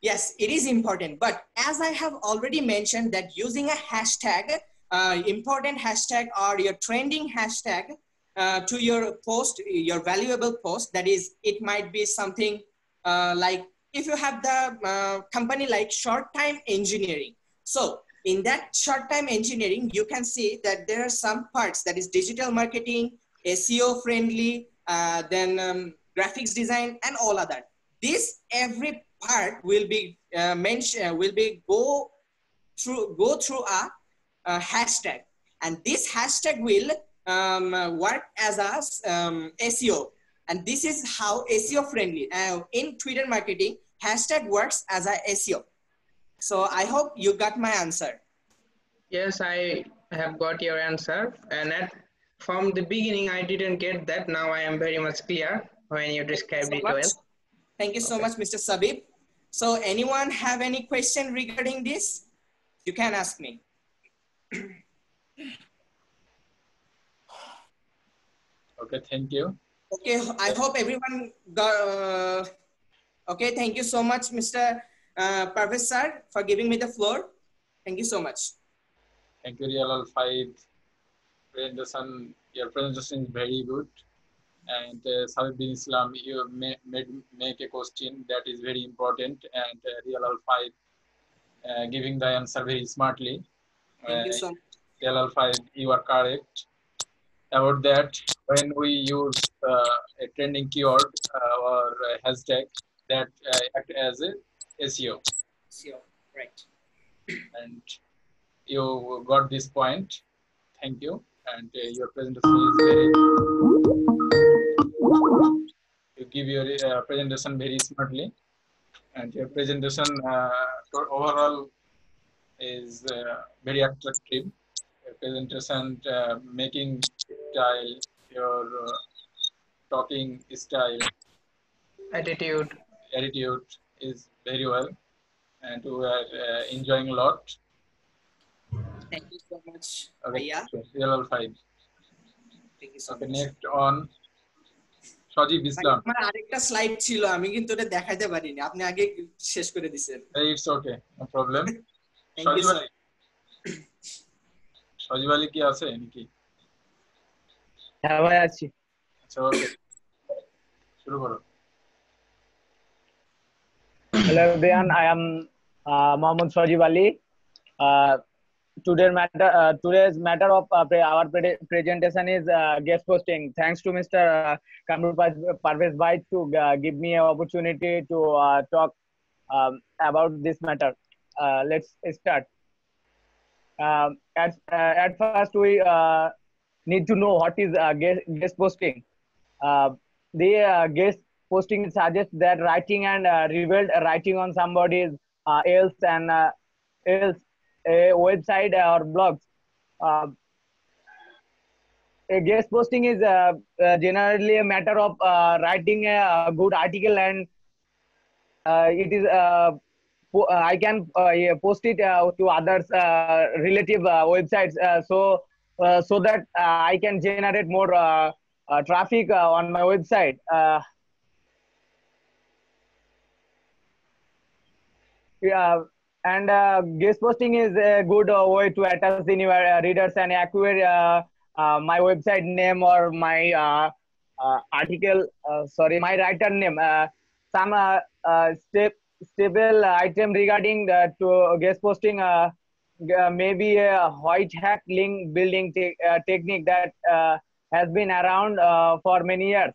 Yes, it is important. But as I have already mentioned that using a hashtag, uh, important hashtag or your trending hashtag uh, to your post, your valuable post, that is, it might be something uh, like if you have the uh, company like Short Time Engineering. So in that Short Time Engineering, you can see that there are some parts that is digital marketing, S E O friendly, uh, then um, graphics design and all other. This every part will be uh, mentioned, will be go through, go through a, a hashtag. And this hashtag will um, uh, work as a um, S E O. And this is how S E O friendly. Uh, in Twitter marketing, hashtag works as a S E O. So I hope you got my answer. Yes, I have got your answer. And at, from the beginning, I didn't get that. Now I am very much clear when you described it well. Thank you so Okay. much, Mister Sabib. So anyone have any question regarding this? You can ask me. Okay, thank you. Okay, I hope everyone got, uh, okay, thank you so much, Mister Uh, Parvez sir, for giving me the floor. Thank you so much. Thank you, Real Five. Presentation, your presentation is very good. And uh, Sabib bin Islam, you may, made make a question that is very important, and uh, Real Five uh, giving the answer very smartly. Thank you Uh, so much. Real Five, you are correct about that. When we use uh, a trending keyword uh, or a hashtag that uh, act as a S E O. S E O, right. And you got this point. Thank you. And uh, your presentation is very, you give your uh, presentation very smartly, and your presentation uh, overall is uh, very attractive. Your presentation uh, making style, your uh, talking style, Attitude. attitude is very well, and we are uh, enjoying a lot. Thank you so much, Okay, Aya. Real Five. Thank you so Okay, much. next on Sajib Islam. আমার আরেকটা slide ছিল, আমি কিন্তু এটা দেখাইতে পারিনি, আপনি আগে শেষ করে দিয়েছেন। It's okay, no problem. Thank you, Sajib sir. Ali, Sajib Ali কি আছে নাকি? হ্যাঁ ভাই আছি। আচ্ছা, ওকে, শুরু করো। Hello everyone, I am uh, Mohammad Sajib Ali. Uh, today's matter, uh, today's matter of uh, pre our pre presentation is uh, guest posting. Thanks to Mister Uh, Kamrul Parvez Bhai to uh, give me an opportunity to uh, talk um, about this matter. Uh, let's start. Um, at uh, at first, we uh, need to know what is uh, guest, guest posting. Uh, the uh, guest posting suggests that writing and uh, revealed writing on somebody's uh, else and uh, else a website or blogs. Uh, a guest posting is uh, uh, generally a matter of uh, writing a, a good article, and uh, it is uh, I can uh, post it uh, to others uh, relative uh, websites, uh, so uh, so that uh, I can generate more uh, uh, traffic uh, on my website. Uh, yeah, and uh, guest posting is a good uh, way to attach in your uh, readers and acquire uh, uh, my website name or my uh, uh, article. Uh, sorry, my writer name. Uh, some uh, uh, step stable item regarding the to guest posting. Uh, uh, maybe a white hat link building te uh, technique that uh, has been around uh, for many years.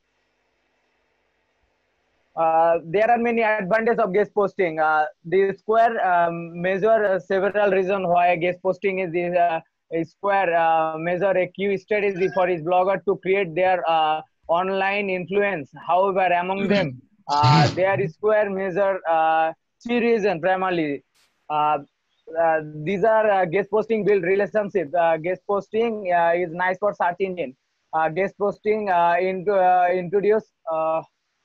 Uh, there are many advantages of guest posting. Uh, the square um, measure uh, several reasons why guest posting is this, uh, a square uh, measure a key strategy for his blogger to create their uh, online influence. However, among them, uh, there is square measure uh, three reasons primarily. Uh, uh, these are uh, guest posting build relationships. Uh, guest posting uh, is nice for search engine. Uh, guest posting uh, into uh, introduce. Uh,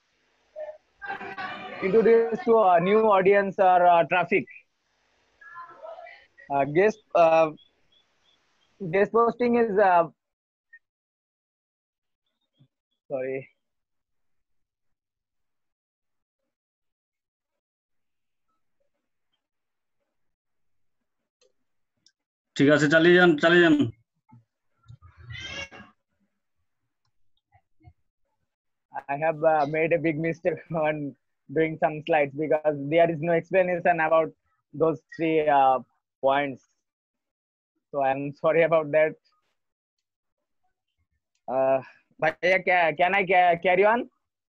introduce to a new audience or uh, traffic. Uh, guest uh, guest posting is uh, sorry. ঠিক আছে, চালিয়ে যান চালিয়ে যান। I have uh, made a big mistake on doing some slides because there is no explanation about those three uh, points. So I'm sorry about that. Uh, but yeah, ca- can I ca- carry on?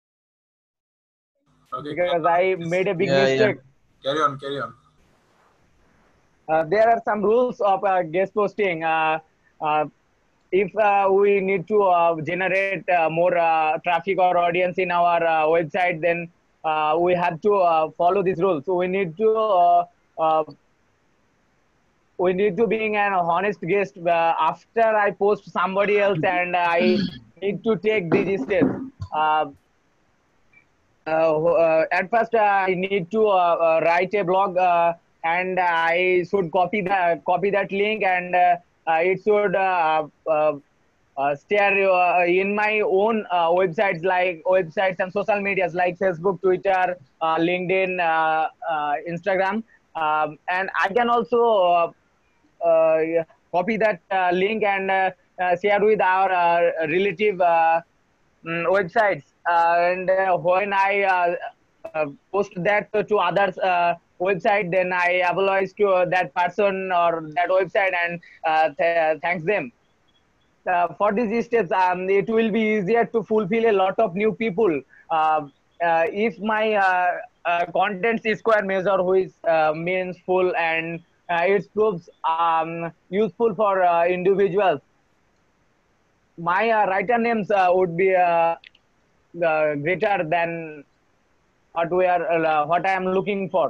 Okay. Because I made a big Yeah, mistake. yeah. Carry on, carry on. Uh, there are some rules of uh, guest posting. Uh, uh, if uh, we need to uh, generate uh, more uh, traffic or audience in our uh, website, then uh, we have to uh, follow these rules. So we need to uh, uh, we need to being an honest guest uh, after I post somebody else, and I need to take these steps. Uh, uh, uh, at first, uh, I need to uh, uh, write a blog, uh, and I should copy the copy that link, and uh, uh, it should uh, uh, uh, stay uh, in my own uh, websites, like websites and social medias like Facebook, Twitter, uh, LinkedIn, uh, uh, Instagram, um, and I can also uh, uh, copy that uh, link and uh, uh, share with our uh, relative uh, mm, websites. Uh, and uh, when I uh, uh, post that to others uh, website, then I apologize to uh, that person or that website and uh, th- thanks them. Uh, for these steps, um, it will be easier to fulfill a lot of new people. Uh, uh, if my uh, uh, contents is square measure, which uh, means full, and uh, it proves um, useful for uh, individuals. My uh, writer names uh, would be uh, uh, greater than what we are, uh, what I am looking for.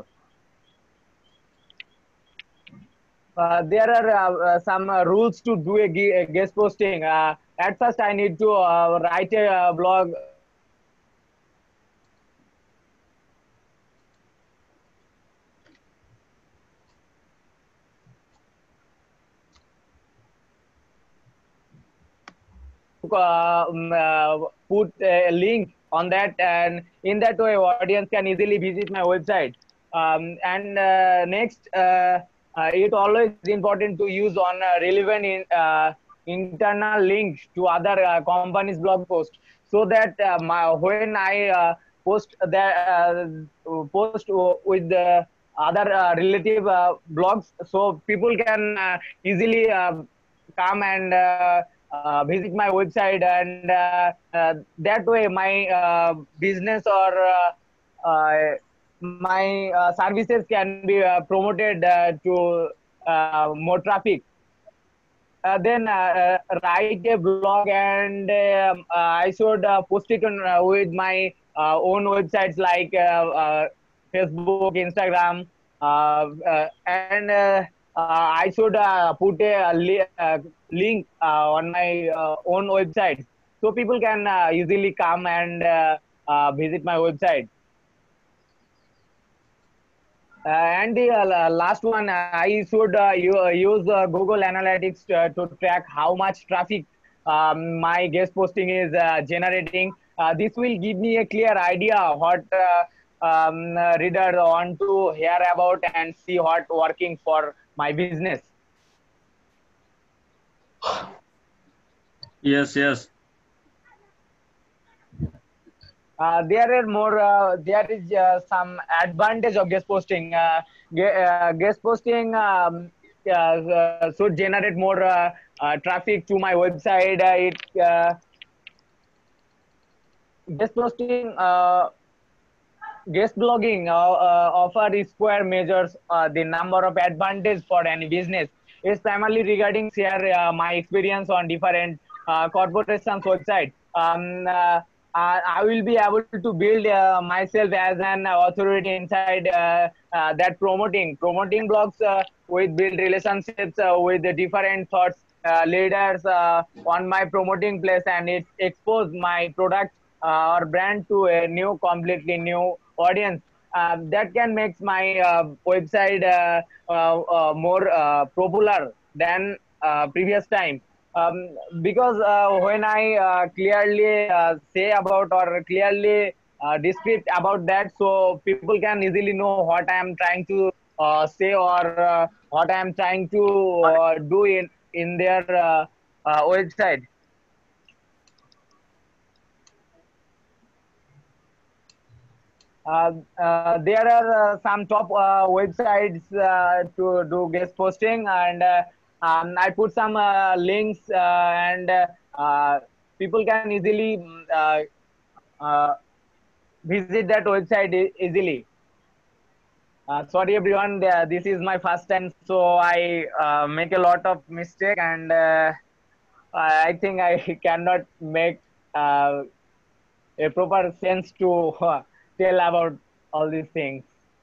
Uh, there are uh, uh, some uh, rules to do a, ge- a guest posting. Uh, at first, I need to uh, write a uh, blog. Uh, um, uh, put a link on that, and in that way, audience can easily visit my website. Um, and uh, next, uh, uh, it always important to use on uh, relevant in, uh, internal links to other uh, companies' blog posts, so that uh, my, when I uh, post that uh, post with the other uh, relative uh, blogs, so people can uh, easily uh, come and uh, uh, visit my website, and uh, uh, that way my uh, business or uh, uh, my uh, services can be uh, promoted uh, to uh, more traffic. Uh, then uh, uh, write a blog, and um, uh, I should uh, post it on uh, with my uh, own websites like uh, uh, Facebook, Instagram, uh, uh, and uh, uh, I should uh, put a li- uh, link uh, on my uh, own website, so people can uh, easily come and uh, uh, visit my website. Uh, and the uh, last one, uh, I should uh, u- use uh, Google Analytics to, to track how much traffic um, my guest posting is uh, generating. Uh, this will give me a clear idea what uh, um, uh, reader want to hear about and see what working for my business. Yes, yes. Uh, there are more. Uh, there is uh, some advantage of guest posting. Uh, ge- uh, guest posting um, uh, uh, should generate more uh, uh, traffic to my website. Uh, it uh, guest posting, uh, guest blogging uh, uh, offer square measures uh, the number of advantage for any business. It's primarily regarding share uh, my experience on different uh, corporations website. Um, uh, uh, I will be able to build uh, myself as an authority inside uh, uh, that promoting promoting blogs uh, with build relationships uh, with the different thoughts uh, leaders uh, on my promoting place, and it expose my product uh, or brand to a new, completely new audience. Uh, that can make my uh, website uh, uh, uh, more uh, popular than uh, previous time. Um, because uh, when I uh, clearly uh, say about or clearly uh, describe about that, so people can easily know what I am trying to uh, say or uh, what I am trying to uh, do in in their uh, uh, website. Uh, uh, there are uh, some top uh, websites uh, to do guest posting, and uh, um, I put some uh, links, uh, and uh, uh, people can easily mm, uh, uh, visit that website e- easily. Uh, sorry everyone, uh, this is my first time, so I uh, make a lot of mistake, and uh, I think I cannot make uh, a proper sense to uh, tell about all these things.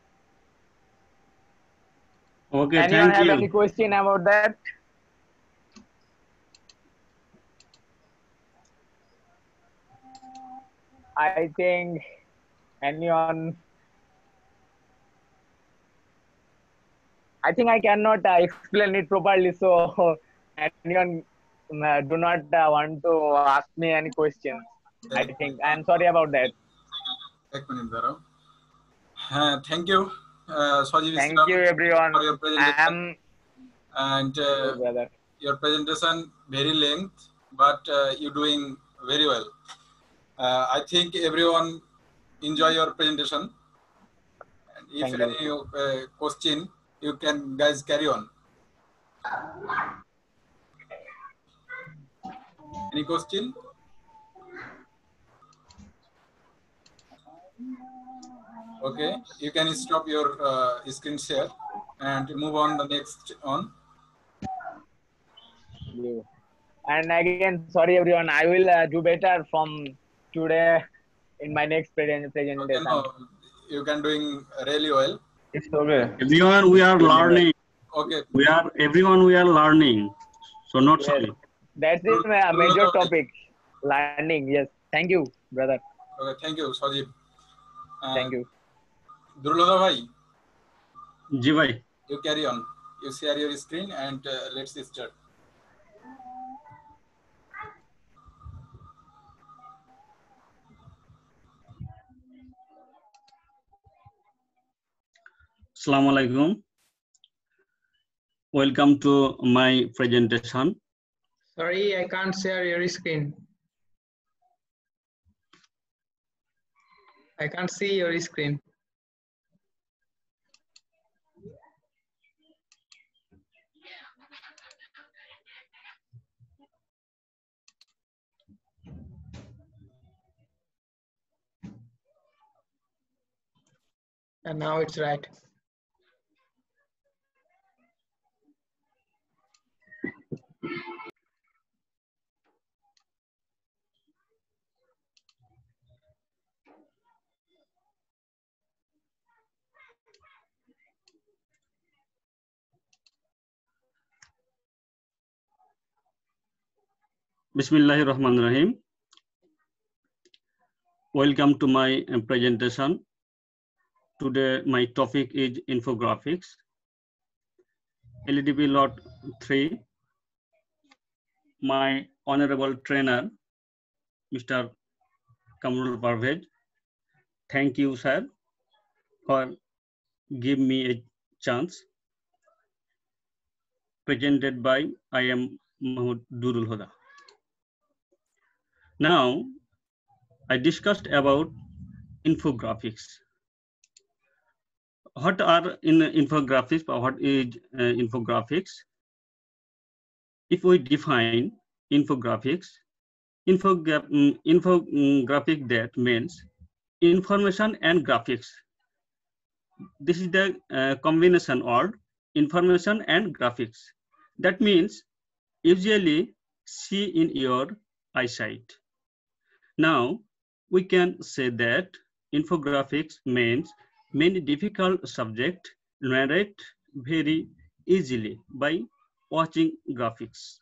Okay, Anyone thank have you. any question about that? I think anyone. I think I cannot uh, explain it properly, so anyone uh, do not uh, want to ask me any questions. I think I'm sorry about that. এক minute দাঁড়াও। হ্যাঁ, thank you, uh, Sajid Thank Islam, you everyone. for your presentation. I'm And uh, Yes, brother. your presentation very length, but uh, you doing very well. Uh, I think everyone enjoy your presentation. And if Thank you. any uh, question, you can guys carry on. Any question? Okay, you can stop your uh, screen share and move on the next on. And again, sorry everyone. I will uh, do better from today in my next present Okay, presentation. no, you can doing really well. It's okay. Everyone, we are learning. Okay. We are everyone. We are learning. So not Yes. sorry. That's the uh, major topic, learning. Yes. Thank you, brother. Okay, thank you, Sajid. Uh, Thank you. Durlodha bhai, জি ভাই। you carry on. You share your screen and uh, let's start. Assalamu alaikum. Welcome to my presentation. Sorry, I can't share your screen. I can't see your screen. And now it's right. Bismillahir Rahmanir Rahim. Welcome to my uh, presentation. Today my topic is infographics. L E D B lot three. My honorable trainer, Mister Kamrul Parvez. Thank you, sir, for give me a chance. Presented by I am Mahmoud Durul Huda. Now, I discussed about infographics. What are in infographics? Or what is uh, infographics? If we define infographics, infogra um, infographic that means information and graphics. This is the uh, combination of information and graphics. That means usually see in your eyesight. Now we can say that infographics means many difficult subject narrate very easily by watching graphics.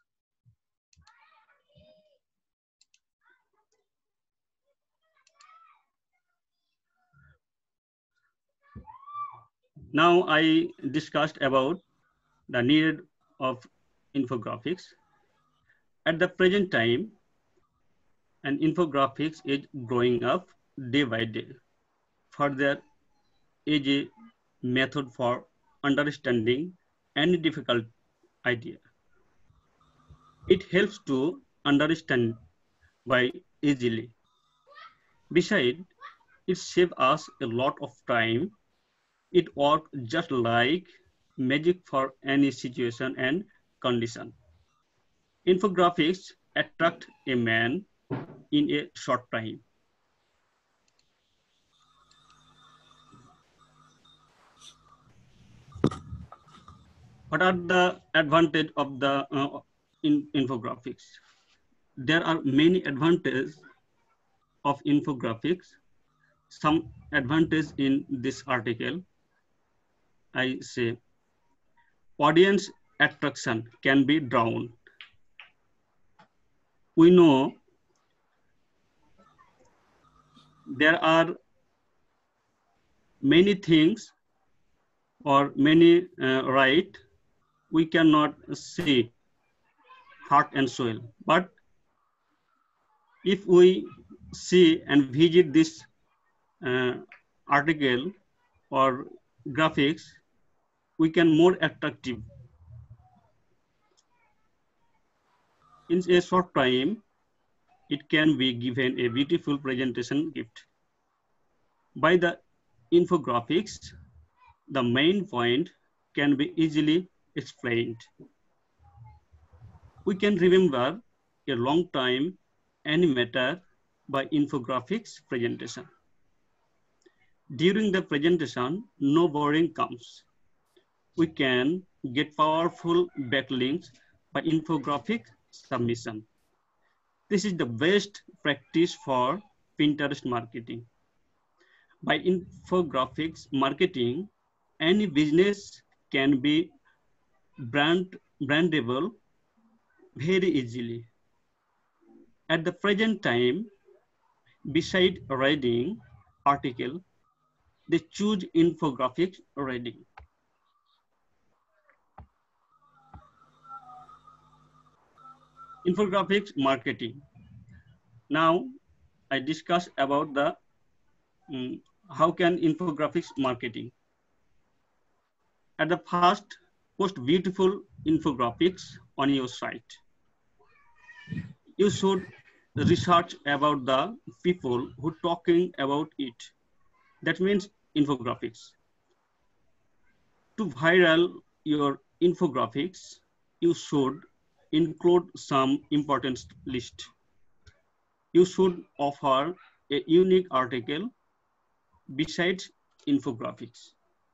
Now I discussed about the need of infographics. At the present time, an infographics is growing up day by day. Further is a method for understanding any difficult idea. It helps to understand by easily. Besides, it saves us a lot of time. It works just like magic for any situation and condition. Infographics attract a man in a short time. What are the advantages of the uh, in infographics? There are many advantages of infographics. Some advantage in this article, I say, audience attraction can be drawn. We know there are many things or many uh, right we cannot see heart and soul, but if we see and visit this uh, article or graphics, we can more attractive. In a short time, it can be given a beautiful presentation gift. By the infographics, the main point can be easily explained. We can remember a long time any matter by infographics presentation. During the presentation, no boring comes. We can get powerful backlinks by infographic submission. This is the best practice for Pinterest marketing. By infographics marketing, any business can be brand, brandable very easily. At the present time, beside writing article, they choose infographics writing. Infographics marketing. Now I discuss about the um, how can infographics marketing. At the first, post beautiful infographics on your site. You should research about the people who talking about it. That means infographics. To viral your infographics, you should include some important list. You should offer a unique article besides infographics.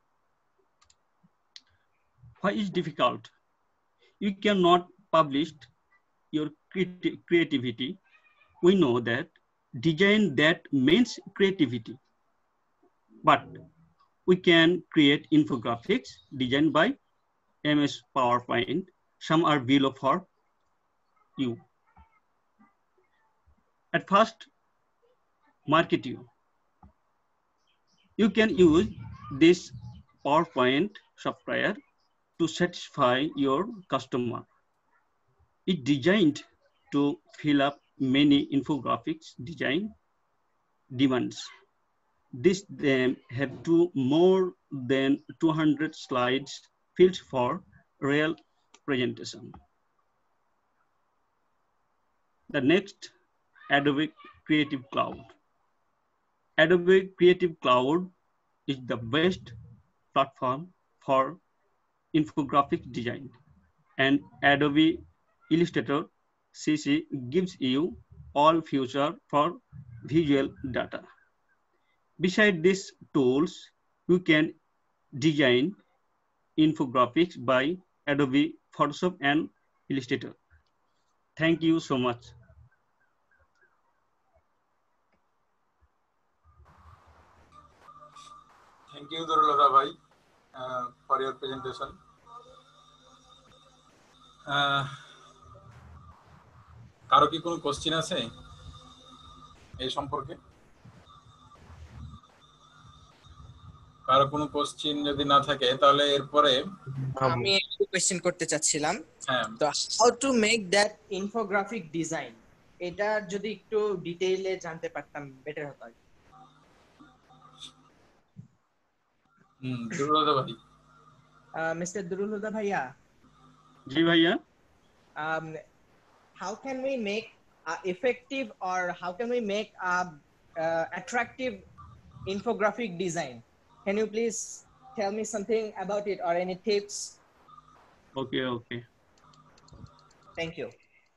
Why is difficult? You cannot publish your creativity. We know that design that means creativity, but we can create infographics designed by M S PowerPoint. Some are below for you. At first, market you. You can use this PowerPoint software to satisfy your customer. It designed to fill up many infographics design demands. This then have two more than two hundred slides filled for real presentation. The next, Adobe Creative Cloud. Adobe Creative Cloud is the best platform for infographic design, and Adobe Illustrator C C gives you all features for visual data. Besides these tools, you can design infographics by Adobe Photoshop and Illustrator. Thank you so much. Thank you, Durulada bhai, uh, for your presentation. Uh, কারো কি কোনো question আছে এই সম্পর্কে? কারো কোনো question যদি না থাকে তাহলে এরপরে আমি একটু কোশ্চেন করতে চাচ্ছিলাম। হ্যাঁ, তো how to make that infographic design, এটা যদি একটু ডিটেইলে জানতে পারতাম বেটার হতো। হুম, দুর্লভ ভাই Uh, Mister Durul Huda Bhaiya. जी भैया. Um, how can we make uh, effective or how can we make a uh, attractive infographic design? Can you please tell me something about it or any tips? Okay, okay. Thank you.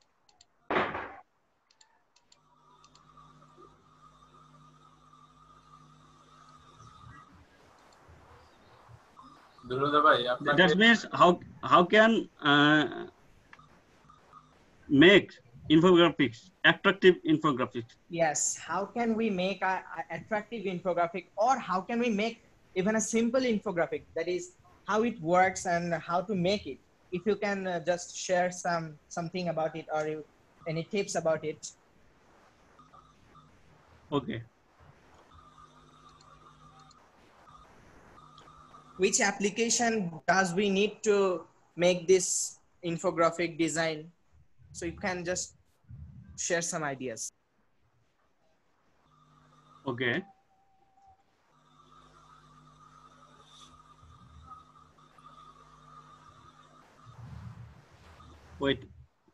That means how how can uh, make infographics attractive infographics? Yes, how can we make a, a attractive infographic, or how can we make even a simple infographic, that is how it works and how to make it? If you can uh, just share some something about it or you, any tips about it. Okay. Which application does we need to make this infographic design? So you can just share some ideas. Okay. Wait.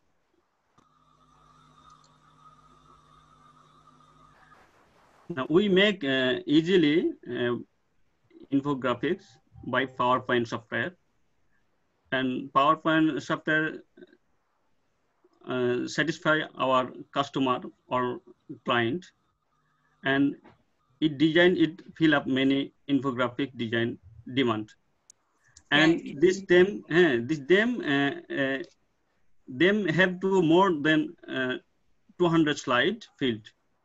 Now we make uh, easily uh, infographics by PowerPoint software, and PowerPoint software uh, satisfy our customer or client, and it design it fill up many infographic design demand, and Yeah, this them uh, this them uh, uh, them have to more than uh, two hundred slide filled.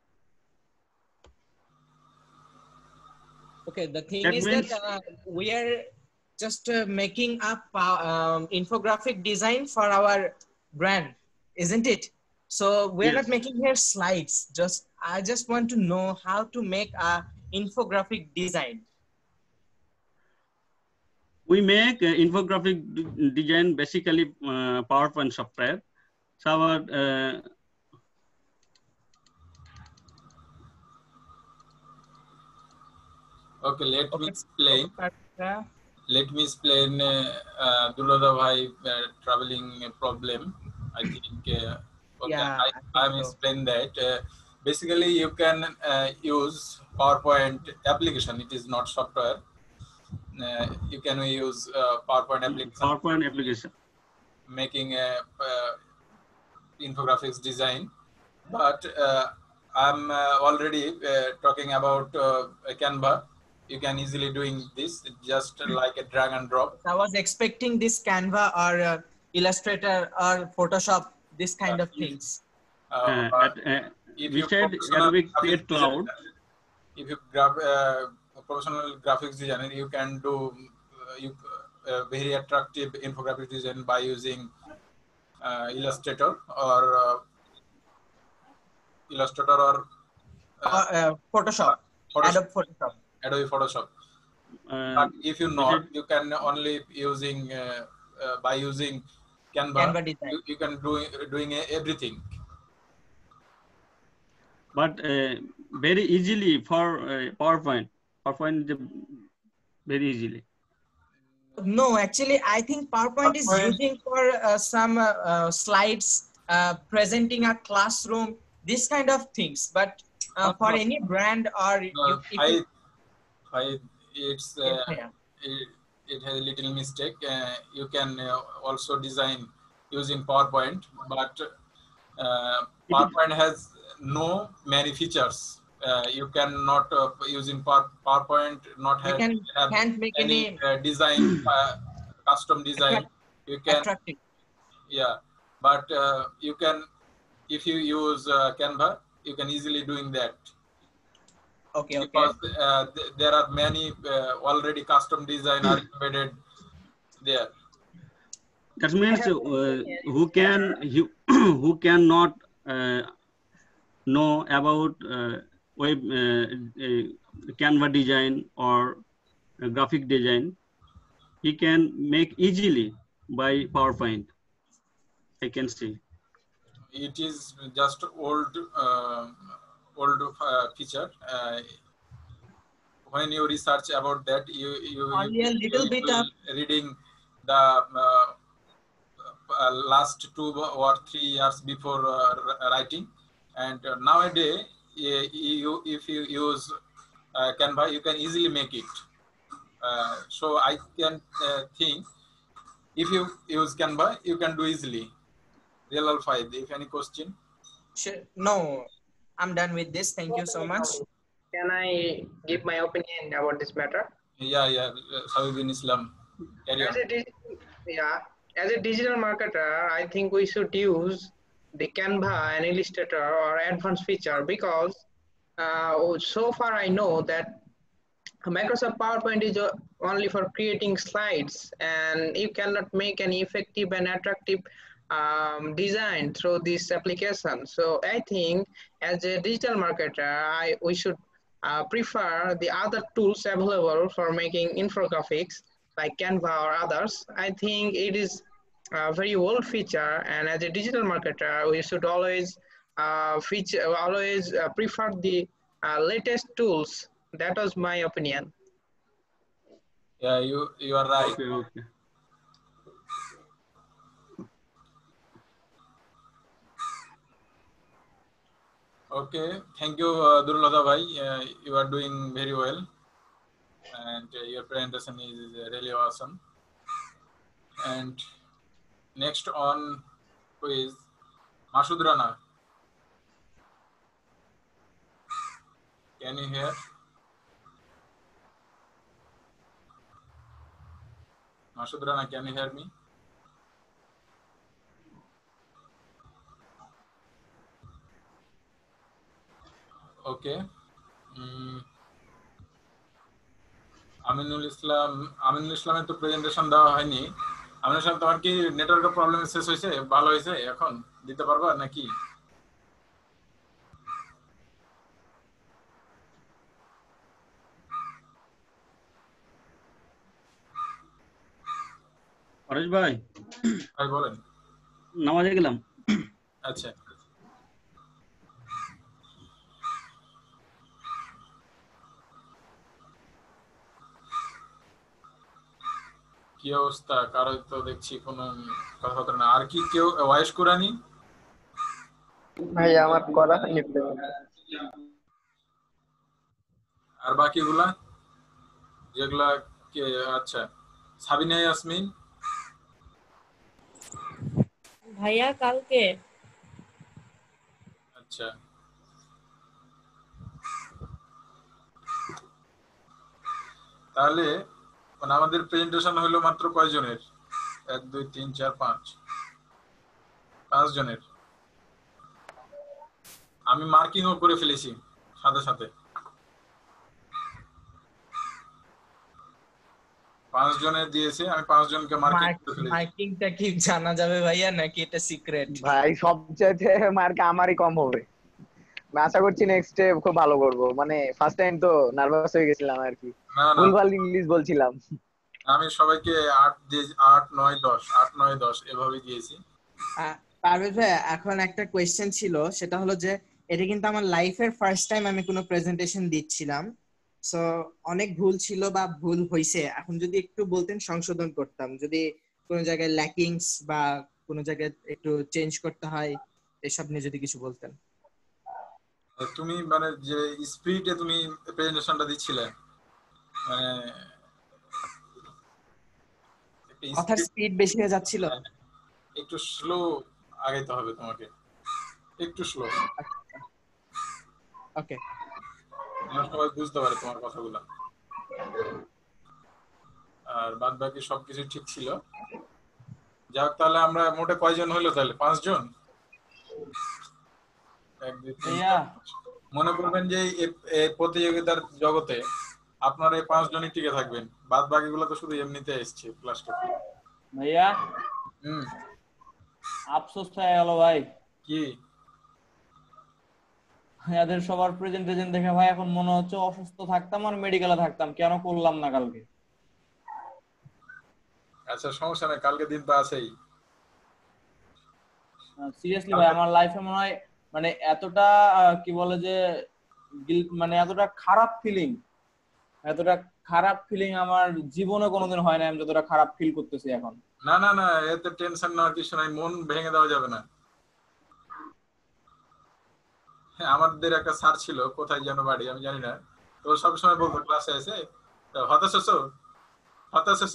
Okay, the thing That is means, that uh, we are just uh, making up uh, um, infographic design for our brand, isn't it? So we're yes. not making here slides. Just I just want to know how to make a infographic design. We make uh, infographic design basically uh, PowerPoint software. So our uh, Okay, let Okay. me explain. Let me explain uh, uh, Dulada Bhai uh, traveling problem. I think uh, okay, Yeah, I, I think I'm so. explain that. Uh, basically, you can uh, use PowerPoint application. It is not software. Uh, you can use uh, PowerPoint application. PowerPoint application. Making a uh, infographics design, but uh, I'm uh, already uh, talking about uh, Canva. You can easily doing this just like a drag and drop. I was expecting this Canva or uh, Illustrator or Photoshop, this kind Uh, of if, things. uh, Uh, uh, at, uh, if we you said professional Adobe graphics Create Cloud. designer, if you grab uh, a professional graphics designer, you can do uh, you uh, very attractive infographic design by using uh, Illustrator or uh, Illustrator or uh, Or uh, Photoshop, Photoshop, Adobe Photoshop. Adobe Photoshop. Uh, But if you not, said, you can only using uh, uh, by using Canva. Canva design. You, you can do doing everything. But uh, very easily for uh, PowerPoint. PowerPoint is very easily. No, actually, I think PowerPoint is PowerPoint. using for uh, some uh, uh, slides, uh, presenting a classroom, this kind of things. But uh, for any brand or Uh, you, if I, you, I, it's uh, Yes, yeah. it, it has a little mistake. Uh, you can uh, also design using PowerPoint, but uh, PowerPoint has no many features. Uh, you cannot uh, using Power, PowerPoint not we have, can have can't make any any uh, design uh, custom design. attract, You can attractive. yeah, but uh, you can if you use uh, Canva, you can easily doing that. Okay, okay. Because uh, th there are many uh, already custom design are embedded there. That means uh, who can who, who cannot uh, know about uh, web uh, uh, Canva design or uh, graphic design, he can make easily by PowerPoint. I can see. It is just old uh, old uh, feature. Uh, when you research about that, you you, Only a you, little you bit will of reading the uh, uh, last two or three years before uh, writing, and uh, nowadays uh, you if you use uh, Canva, you can easily make it. Uh, so I can uh, think if you use Canva, you can do easily. Real Alpha, if any question? Sure. No, I'm done with this. Thank you so much. Can I give my opinion about this matter? Yeah, yeah. Habib bin Islam. Carry As on. a dig- yeah, as a digital marketer, I think we should use the Canva and Illustrator or advanced feature because uh, so far I know that Microsoft PowerPoint is uh, only for creating slides, and you cannot make any effective and attractive um, design through this application. So I think as a digital marketer, I we should uh, prefer the other tools available for making infographics like Canva or others. I think it is a very old feature, and as a digital marketer, we should always uh, feature always uh, prefer the uh, latest tools. That was my opinion. Yeah, you you are right. Okay, okay. Okay, thank you, uh, Durlada bhai. Uh, you are doing very well, and uh, your presentation is uh, really awesome. And next on quiz, Masud Rana. Can you hear? Masud Rana, can you hear me? Okay. Mm. Aminul Islam Aminul ইসলামের তো presentation দেওয়া হয়নি। আমিনুল ইসলাম, তোমার কি নেটওয়ার্কের problem শেষ হয়েছে? ভালো হয়েছে? এখন দিতে পারবা নাকি? পরেশ ভাই, ভাই বলেন। নামাজে গেলাম। আচ্ছা। কি অবস্থা? কারো তো দেখছি কোনো কথাবার্তা না। আর কি কেউ ওয়াইস কোরআনি? ভাই আমার করা হয়নি। আর বাকিগুলা যেগুলা কে? আচ্ছা, সাবিনা ইয়াসমিন। ভাইয়া কালকে। আচ্ছা, তাহলে মানে আমাদের প্রেজেন্টেশন হলো মাত্র কয়জনের? এক দুই তিন চার পাঁচ পাঁচ জনের। আমি মার্কিংও করে ফেলেছি সাথে সাথে। পাঁচ জনের দিয়েছে, আমি পাঁচ জনকে মার্কিং করে ফেলেছি। মার্কিংটা কি জানা যাবে ভাইয়া নাকি এটা সিক্রেট? ভাই সবচেয়ে মার্ক আমারই কম হবে। আমি আশা করছি নেক্সটে খুব ভালো করব। মানে ফার্স্ট টাইম তো নার্ভাস হয়ে গেছিলাম আর কি, না না, ভুলভাল ইংলিশ বলছিলাম। আমি সবাইকে আট দিয়ে আট নয় দশ আট নয় দশ এভাবে দিয়েছি। পারভেজ ভাই, এখন একটা কোয়েশ্চেন ছিল, সেটা হলো যে এটা কিন্তু আমার লাইফের ফার্স্ট টাইম আমি কোনো প্রেজেন্টেশন দিচ্ছিলাম। সো অনেক ভুল ছিল বা ভুল হয়েছে, এখন যদি একটু বলতেন সংশোধন করতাম, যদি কোনো জায়গায় ল্যাকিংস বা কোনো জায়গায় একটু চেঞ্জ করতে হয় এসব নিয়ে যদি কিছু বলতেন। তুমি মানে যে স্পিডে তুমি প্রেজেন্টেশনটা দিচ্ছিলে, মানে কথার স্পিড বেশি হয়ে যাচ্ছিল, একটু স্লো আগাইতে হবে তোমাকে, একটু স্লো। ওকে, আমরা সবাই বুঝতে পারে তোমার কথাগুলো। আর বাদ বাকি সবকিছু ঠিক ছিল। যাক, তাহলে আমরা মোটে কয়জন হইলো তাহলে? পাঁচজন। এক দুই তিন। মনে করবেন যে এই প্রতিযোগিতার জগতে আপনারা এই পাঁচজনই টিকে থাকবেন, বাদ বাকিগুলো তো শুধু এমনিতে এসছে ক্লাসটা। ভাইয়া হুম, আফসোস হয়ে গেল ভাই। কি? এদের সবার প্রেজেন্টেশন দেখে ভাই এখন মনে হচ্ছে অসুস্থ থাকতাম আর মেডিকেলে থাকতাম, কেন করলাম না কালকে। আচ্ছা, সমস্যা নেই, কালকে দিন তো আছেই। সিরিয়াসলি ভাই, আমার লাইফে মনে হয় মানে এতটা কি বলে যে মানে এতটা খারাপ ফিলিং এতটা খারাপ ফিলিং আমার জীবনে কোনোদিন হয় না, আমি যতটা খারাপ ফিল করতেছি এখন। না না না, এতে টেনশন নেওয়ার কিছু নাই, মন ভেঙে দেওয়া যাবে না। হ্যাঁ, আমাদের একটা স্যার ছিল, কোথায় যেন বাড়ি আমি জানি না, তো সবসময় বলতো ক্লাসে এসে, হতাশ হছো হতাশ হছো,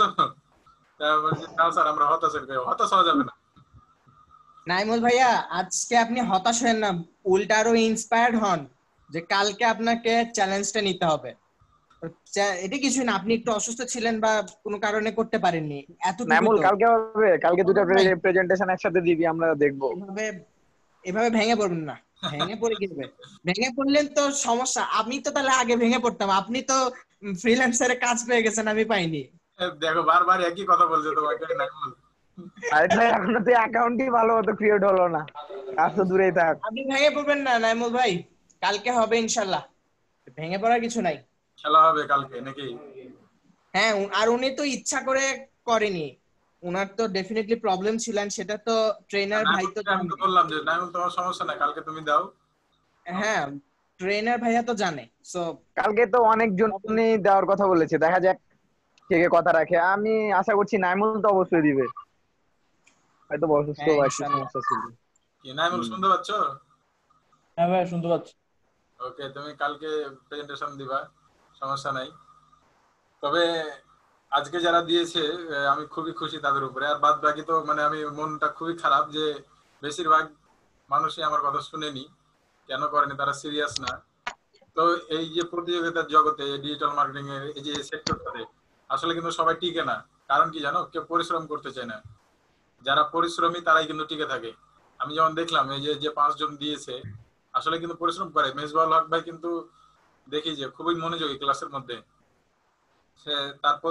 না স্যার আমরা হতাশ হই, হতাশ হওয়া যাবে না। নাইমুল ভাইয়া, আজকে আপনি হতাশ হন না, উল্টা আরো ইন্সপায়ার্ড হন যে কালকে আপনাকে চ্যালেঞ্জটা নিতে হবে। এটা কিছুই না, আপনি একটু অসুস্থ ছিলেন বা কোনো কারণে করতে পারেননি, এতটুকুই নাইমুল তো। কালকে হবে, কালকে দুটো প্রেজেন্টেশন একসাথে দিবি, আমরা দেখবো। এভাবে এভাবে ভেঙে পড়বেন না, ভেঙে পড়ে কি হবে? ভেঙে পড়লেন তো সমস্যা, আমি তো তাহলে আগে ভেঙে পড়তাম, আপনি তো ফ্রিল্যান্সারে কাজ পেয়ে গেছেন, আমি পাইনি। দেখো বারবার একই কথা বলছে তোমাকে নাইমুল। আরে ভাই এখনো তো অ্যাকাউন্টই ভালো মতো ক্রিয়েট হলো না, কাজ তো দূরেই থাক। আপনি ভেঙে পড়বেন না নাইমুল ভাই, কালকে হবে ইনশাল্লাহ, ভেঙে পড়ার কিছু নাই। খেলা হবে কালকে নাকি? হ্যাঁ, আর উনি তো ইচ্ছা করে করেনি, উনার তো ডেফিনেটলি প্রবলেম ছিল, সেটা তো ট্রেনার ভাই তো আমি তো বললাম যে নাইমুল তোমার সমস্যা নাই, কালকে তুমি দাও। হ্যাঁ, ট্রেনার ভাইয়া তো জানে। সো কালকে তো অনেকজনই দেওয়ার কথা বলেছে, দেখা যাক কে কে কথা রাখে। আমি আশা করছি নাইমুল তো অবশ্যই দিবে, হয়তো অসুস্থ বা একটু সমস্যা ছিল। কি নাইমুল শুনতে পাচ্ছ? হ্যাঁ ভাই শুনতে পাচ্ছি। ওকে, তুমি কালকে প্রেজেন্টেশন দিবা, সমস্যা নাই। তবে আজকে যারা দিয়েছে আমি খুবই খুশি তাদের উপরে, আর বাদ বাকি তো মানে আমি মনটা খুবই খারাপ যে বেশিরভাগ মানুষই আমার কথা শুনেনি। কেন করেনি? তারা সিরিয়াস না। তো এই যে প্রতিযোগিতার জগতে ডিজিটাল মার্কেটিং এর এই যে সেক্টরটাতে আসলে কিন্তু সবাই টিকে না। কারণ কি জানো? কেউ পরিশ্রম করতে চায় না। যারা পরিশ্রমী তারাই কিন্তু টিকে থাকে। আমি যেমন দেখলাম এই যে যে পাঁচজন দিয়েছে আসলে কিন্তু পরিশ্রম করে। মেজবাউল হক ভাই কিন্তু দেখি যে খুবই মনোযোগী ক্লাসের মধ্যে। সে তারপর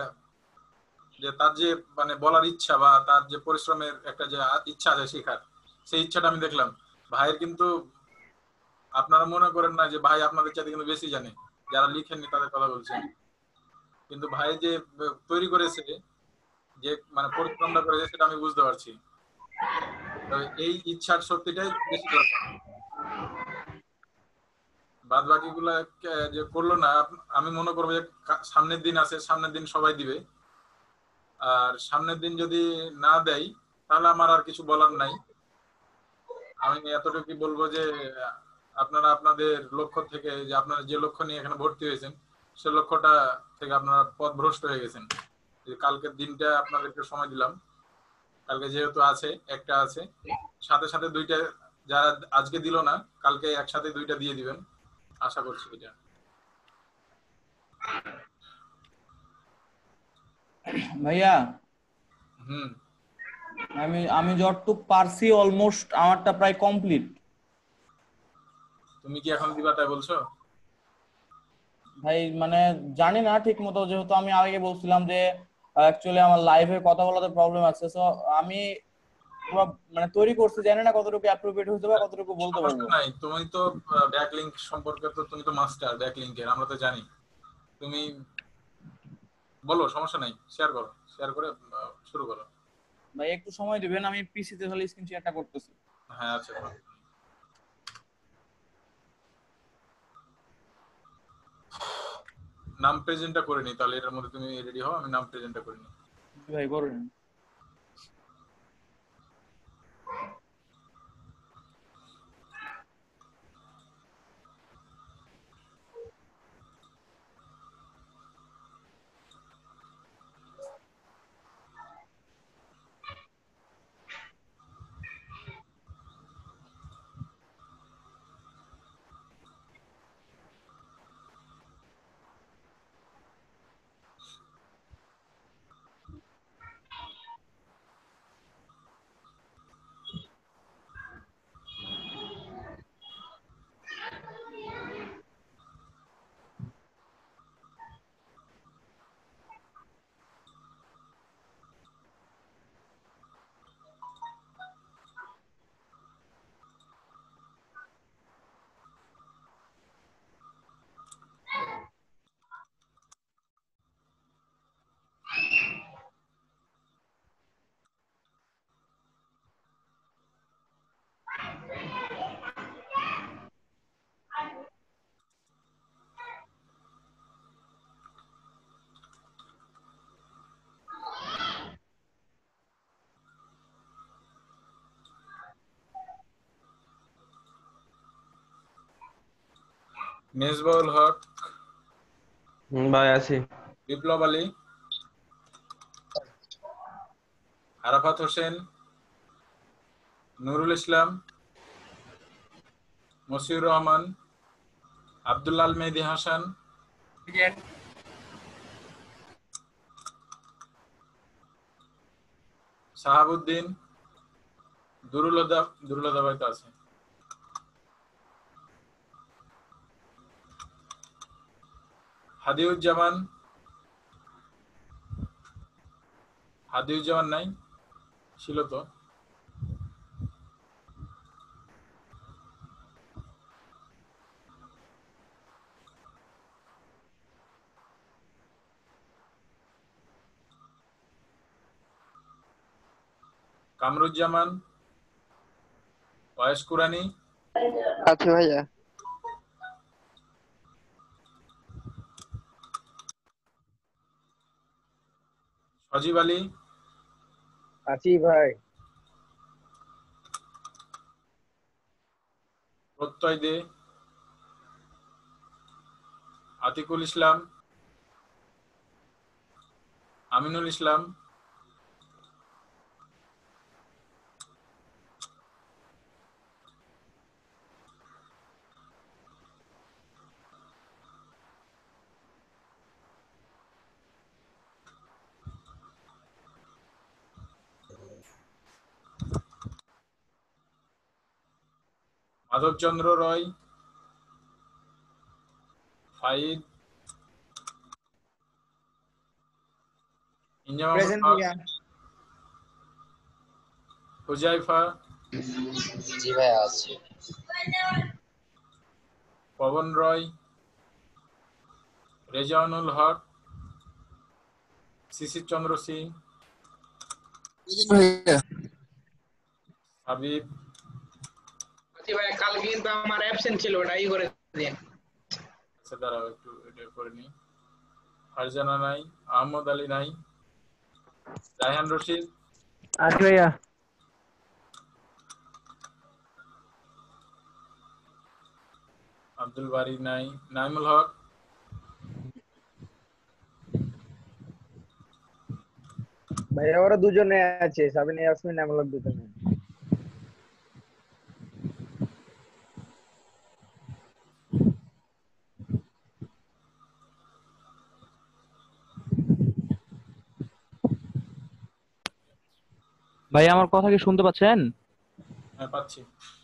যে তার যে মানে বলার ইচ্ছা বা তার যে পরিশ্রমের একটা যে ইচ্ছা আছে শেখার, সেই ইচ্ছাটা আমি দেখলাম ভাইয়ের। কিন্তু আপনারা মনে করেন না যে ভাই আপনাদের চাইতে কিন্তু বেশি জানে, যারা লিখেননি তাদের কথা বলছেন। কিন্তু ভাই যে তৈরি করেছে, যে মানে পরিশ্রমটা করেছে, সেটা আমি বুঝতে পারছি। এই ইচ্ছার শক্তিটাই বেশি দরকার। বাদ বাকি গুলা যে করলো না, আমি মনে করবো যে সামনের দিন আছে, সামনের দিন সবাই দিবে। আর সামনের দিন যদি না দেয় তাহলে আমার আর কিছু বলার নাই। আমি এতটুকু বলবো যে আপনারা আপনাদের লক্ষ্য থেকে, যে আপনারা যে লক্ষ্য নিয়ে এখানে ভর্তি হয়েছেন, সে লক্ষ্যটা থেকে আপনারা পথভ্রষ্ট হয়ে গেছেন। কালকের দিনটা আপনাদেরকে সময় দিলাম, কালকে যেহেতু আছে, একটা আছে, সাথে সাথে দুইটা যারা আজকে দিল না কালকে একসাথে দুইটা দিয়ে দিবেন, আশা করছি এটা। ভাইয়া হুম, আমি আমি যতটুক পারছি অলমোস্ট আমারটা প্রায় কমপ্লিট। তুমি কি এখন দিবা তাই বলছো? ভাই মানে জানি না ঠিক মতো, যেহেতু আমি আগে বলছিলাম যে অ্যাকচুয়ালি আমার লাইভে কথা বলাতে প্রবলেম আছে, সো আমি পুরো মানে তৈরি করছি, জানি না কতটুকু অ্যাপ্রোপ্রিয়েট হতে পারে, কতটুকু বলতে পারবো। সমস্যা নাই, তুমি তো ব্যাকলিংক সম্পর্কে তো তুমি তো মাস্টার ব্যাকলিংকের, আমরা তো জানি। তুমি বলো, সমস্যা নাই, শেয়ার করো, শেয়ার করে শুরু করো। ভাই একটু সময় দিবেন, আমি পিসিতে তাহলে স্ক্রিন শেয়ারটা করতেছি। হ্যাঁ আচ্ছা, নাম প্রেজেন্টটা করে নি, তাহলে এটার মধ্যে তুমি রেডি হও, আমি নাম প্রেজেন্টটা করে নি। ভাই করুন। মেজবাউল হক, ভাই আছি। বিপ্লব আলী, আরাফাত হোসেন, নুরুল ইসলাম, মসিউর রহমান, আব্দুল্লাহ আল মেহেদী হাসান, সাহাবুদ্দিন, দুরুল হুদা, দুরুল হুদা ভাই তো আছে, হাদিউজ্জামান, হাদিউজ্জামান নাই, ছিল তো, কামরুজ্জামান, ওয়াইস কুরানি, আছি ভাইয়া। সজীব আলী, আছি ভাই। প্রত্যয় দে, আতিকুল ইসলাম, আমিনুল ইসলাম, মাধবচন্দ্র রয়, ফাইদ, ইনজাম Present হক, ভাইয়া। হুজাইফা, জি ভাই আছি। পবন রয়, রেজাউনুল হক, শিশির চন্দ্র সিং, হাবিব, আচ্ছা ভাই কালকে কিন্তু আমার অ্যাবসেন্ট ছিল ওটা ই করে দিন। আচ্ছা দাঁড়াও একটু এটা করে নি। ফারজানা নাই, আহমদ আলী নাই, রায়হান রশিদ, আছি ভাইয়া। আব্দুল বারি নাই, নাইমুল হক, ভাইয়া ওরা দুজনে আছে, সাবিনা ইয়াসমিন আমল দুজনে। ভাই আমার কথা কি শুনতে পাচ্ছেন? হ্যাঁ পাচ্ছি।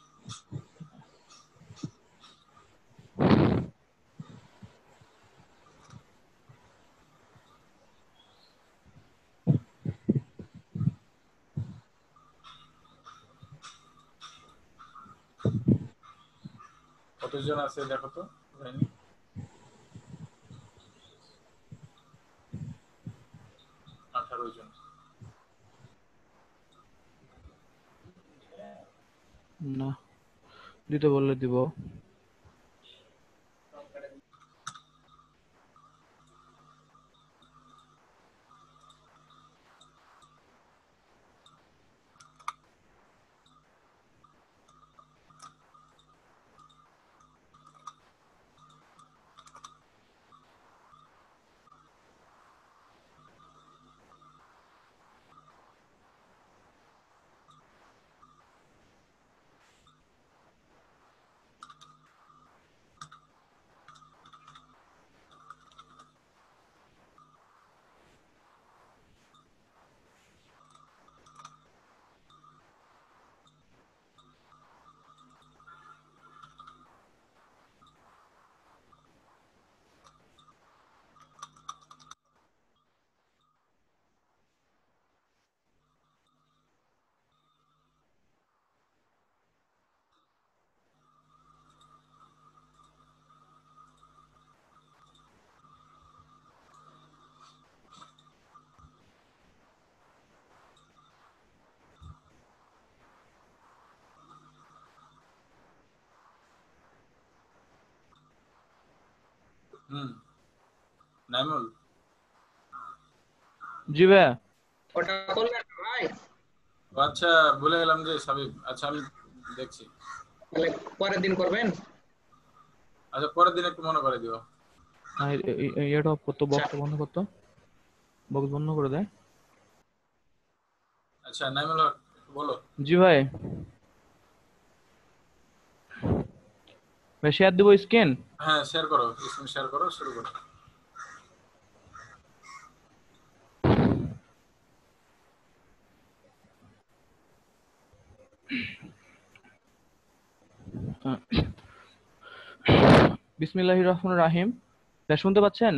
কতজন আছে দেখো তো, জানি আঠারো জন। না দিতে বললে দিব। হুম নাইমুল, জি ভাই। ওটা করলেন না ভাই? আচ্ছা ভুলে গেলাম যে সাবিব। আচ্ছা আমি দেখছি, তাহলে পরের দিন করবেন। আচ্ছা পরের দিন একটু মনে করে দিও। না এটা অফ করতো, বক্সটা বন্ধ করতো, বক্স বন্ধ করে দেয়। আচ্ছা নাইমুল হক বলো। জি ভাই, ভাই শেয়ার দেবো স্ক্রিন? হ্যাঁ শেয়ার করো, স্ক্রিন শেয়ার করো, শুরু করো। বিসমিল্লাহির রহমানির রহিম। ভাই শুনতে পাচ্ছেন?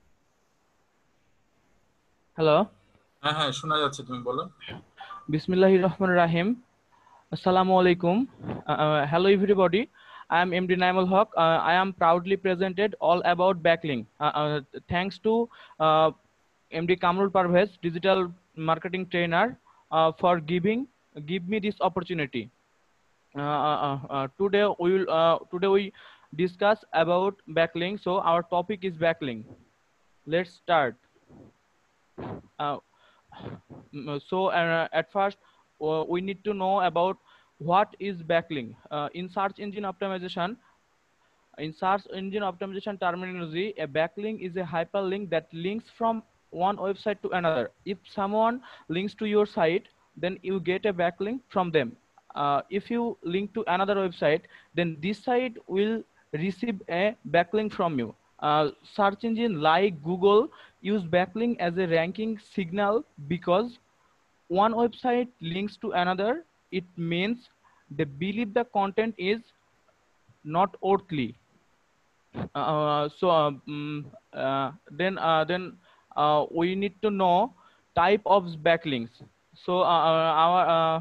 হ্যালো। হ্যাঁ হ্যাঁ শোনা যাচ্ছে, তুমি বলো। বিসমিল্লাহির রহমানির রহিম। Assalamu alaikum. Uh, uh, hello everybody. I am M D Naimul Haq. Uh, I am proudly presented all about backlink. Uh, uh, thanks to uh, M D Kamrul Parvez, digital marketing trainer, uh, for giving give me this opportunity. Uh, uh, uh, today we will uh, today we discuss about backlink. So our topic is backlink. Let's start. Uh, so uh, at first uh, we need to know about what is backlink. Uh, in search engine optimization, in search engine optimization terminology, a backlink is a hyperlink that links from one website to another. If someone links to your site, then you get a backlink from them. Uh, if you link to another website, then this site will receive a backlink from you. Uh, search engine like Google use backlink as a ranking signal because one website links to another, it means they believe the content is not worthy. Uh, so um, uh, then uh, then uh, we need to know type of backlinks. So uh, our uh,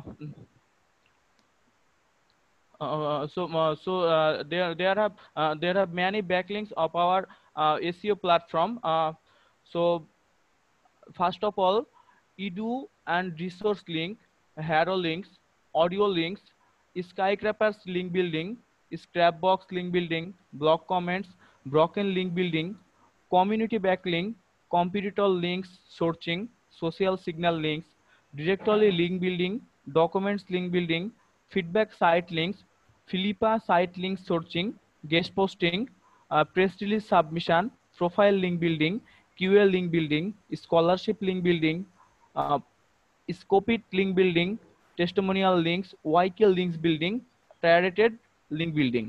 uh, so uh, so uh, there there have uh, there are many backlinks of our uh, S E O platform. Uh, so first of all, edu and resource link, hero links, audio links, skyscrapers link building, scrapbox link building, blog comments, broken link building, community backlink, competitor links searching, social signal links, directory link building, documents link building, feedback site links, Philippa site link searching, guest posting, uh, press release submission, profile link building, Q L link building, scholarship link building, uh, Scopit link building, testimonial links, Y K links building, targeted link building.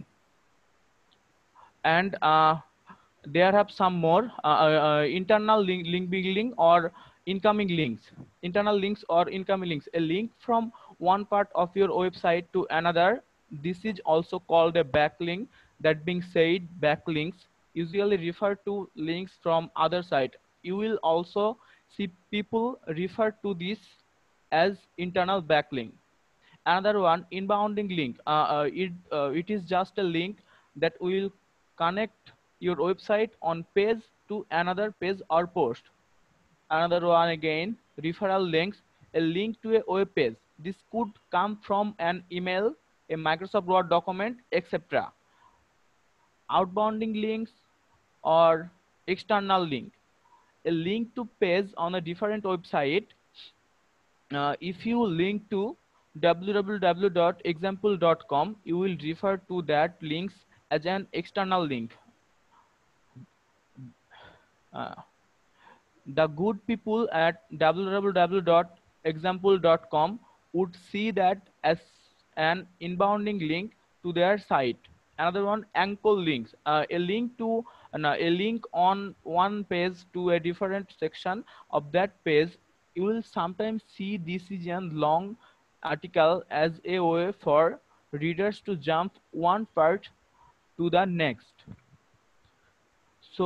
And uh, there have some more uh, uh, internal link, link building or incoming links. Internal links or incoming links, a link from one part of your website to another. This is also called a backlink. That being said, backlinks usually refer to links from other site. You will also see people refer to this as internal backlink. Another one, inbounding link. Uh, uh, it, uh, it is just a link that will connect your website on page to another page or post. Another one again, referral links, a link to a web page. This could come from an email, a Microsoft Word document, et cetera. Outbounding links or external link, a link to page on a different website. Uh, if you link to w w w dot example dot com, you will refer to that links as an external link. Uh, the good people at w w w dot example dot com would see that as an inbounding link to their site. Another one, anchor links, uh, a link to uh, a link on one page to a different section of that page. You will sometimes see this is a long article as a way for readers to jump one part to the next. So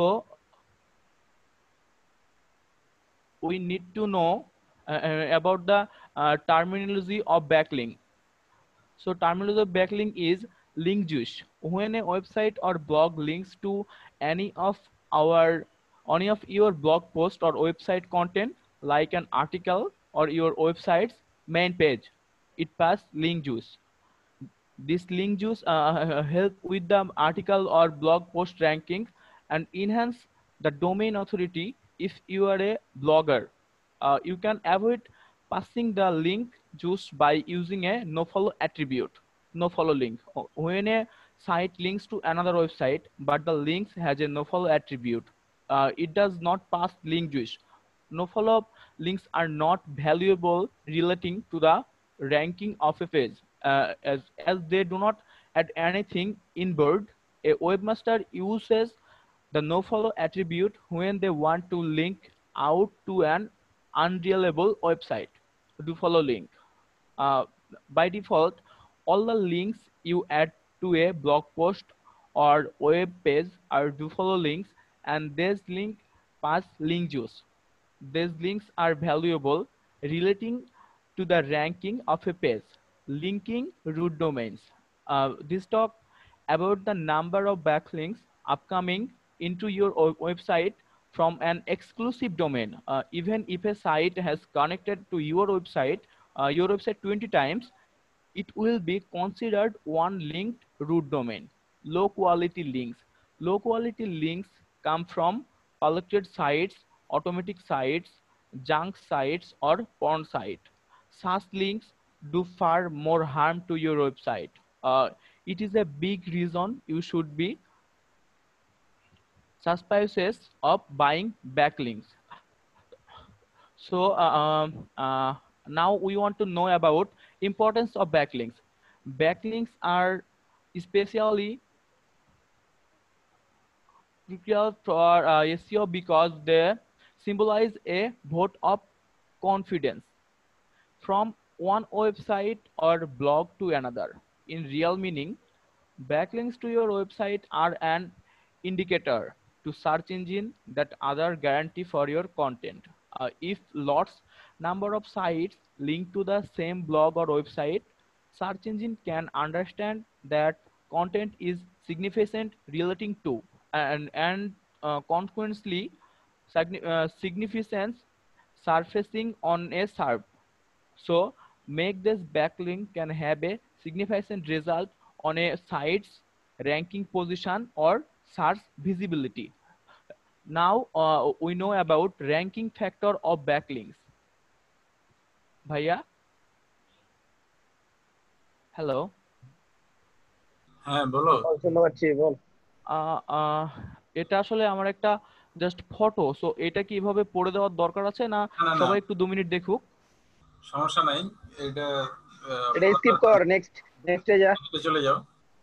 we need to know uh, about the uh, terminology of backlink. So terminology of backlink is link juice. When a website or blog links to any of our any of your blog post or website content, like an article or your website's main page, it passes link juice. This link juice uh, help with the article or blog post rankings and enhance the domain authority. If you are a blogger, uh, you can avoid passing the link juice by using a nofollow attribute. Nofollow link. When a site links to another website, but the links has a nofollow attribute. Uh, it does not pass link juice. Nofollow links are not valuable relating to the ranking of a page, uh, as, as they do not add anything inward. A webmaster uses the nofollow attribute when they want to link out to an unreliable website. Do follow link. Uh, by default, all the links you add to a blog post or web page are do follow links, and these links pass link juice. These links are valuable relating to the ranking of a page. Linking root domains. Uh, this talk about the number of backlinks upcoming into your website from an exclusive domain. Uh, even if a site has connected to your website, uh, your website twenty times, it will be considered one linked root domain. Low quality links. Low quality links come from polluted sites, automatic sites, junk sites, or porn site. Such links do far more harm to your website. Uh, it is a big reason you should be suspicious of buying backlinks. So uh, uh, now we want to know about importance of backlinks. Backlinks are especially crucial for uh, S E O because they symbolize a vote of confidence from one website or blog to another. In real meaning, backlinks to your website are an indicator to search engine that other guarantee for your content. Uh, if lots number of sites link to the same blog or website, search engine can understand that content is significant relating to and and uh, consequently uh, significance surfacing on a S E R P. So make this backlink can have a significant result on a site's ranking position or search visibility. Now uh, we know about ranking factor of backlinks. Bhaiya? Hello? হ্যাঁ বলো। শুনতে পাচ্ছি, বল। আহ, আহ, এটা আসলে আমার একটা just photo, so এটা কি এভাবে পড়ে দেওয়ার দরকার আছে না? না, না। সবাই একটু দু মিনিট দেখুক। সমস্যা নাই, এটা এটা স্কিপ কর, নেক্সট নেক্সটে যা, চলে যাও।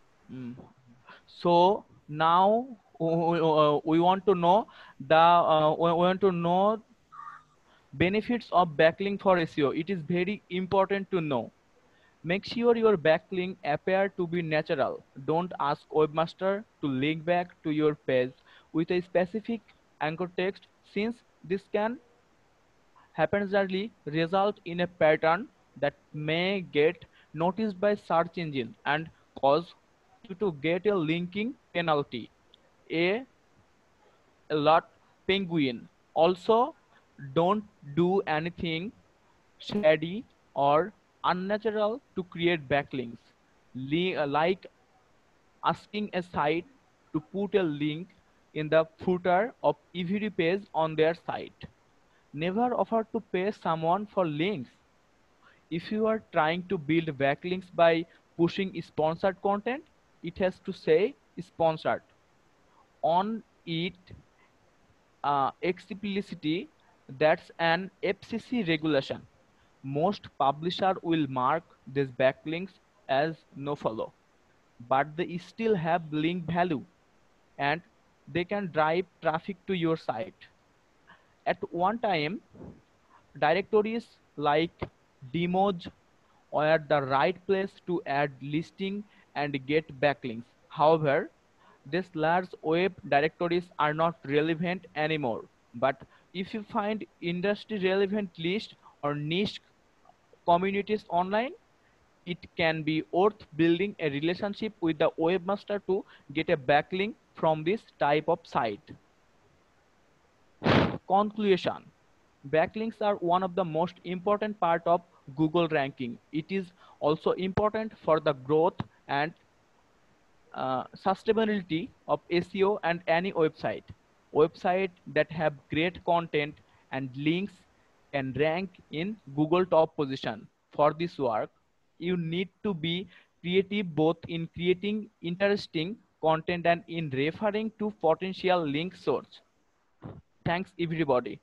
So now we want to know the uh, we want to know benefits of backlink for S E O. It is very important to know. Make sure your backlink appear to be natural. Don't ask webmaster to link back to your page with a specific anchor text, since this can haphazardly result in a pattern that may get noticed by search engine and cause you to get a linking penalty. A, a lot penguin. Also, don't do anything shady or unnatural to create backlinks, Le- like asking a site to put a link in the footer of every page on their site. Never offer to pay someone for links. If you are trying to build backlinks by pushing sponsored content, it has to say sponsored on it uh, explicitly. That's an F C C regulation. Most publishers will mark these backlinks as nofollow, but they still have link value and they can drive traffic to your site. At one time, directories like demos were the right place to add listing and get backlinks. However, these large web directories are not relevant anymore. But if you find industry relevant lists or niche communities online, it can be worth building a relationship with the webmaster to get a backlink from this type of site. Conclusion. Backlinks are one of the most important part of Google ranking. It is also important for the growth and uh, sustainability of S E O and any website. Websites that have great content and links can rank in Google top position. For this work, you need to be creative both in creating interesting content and in referring to potential link source. Thanks everybody.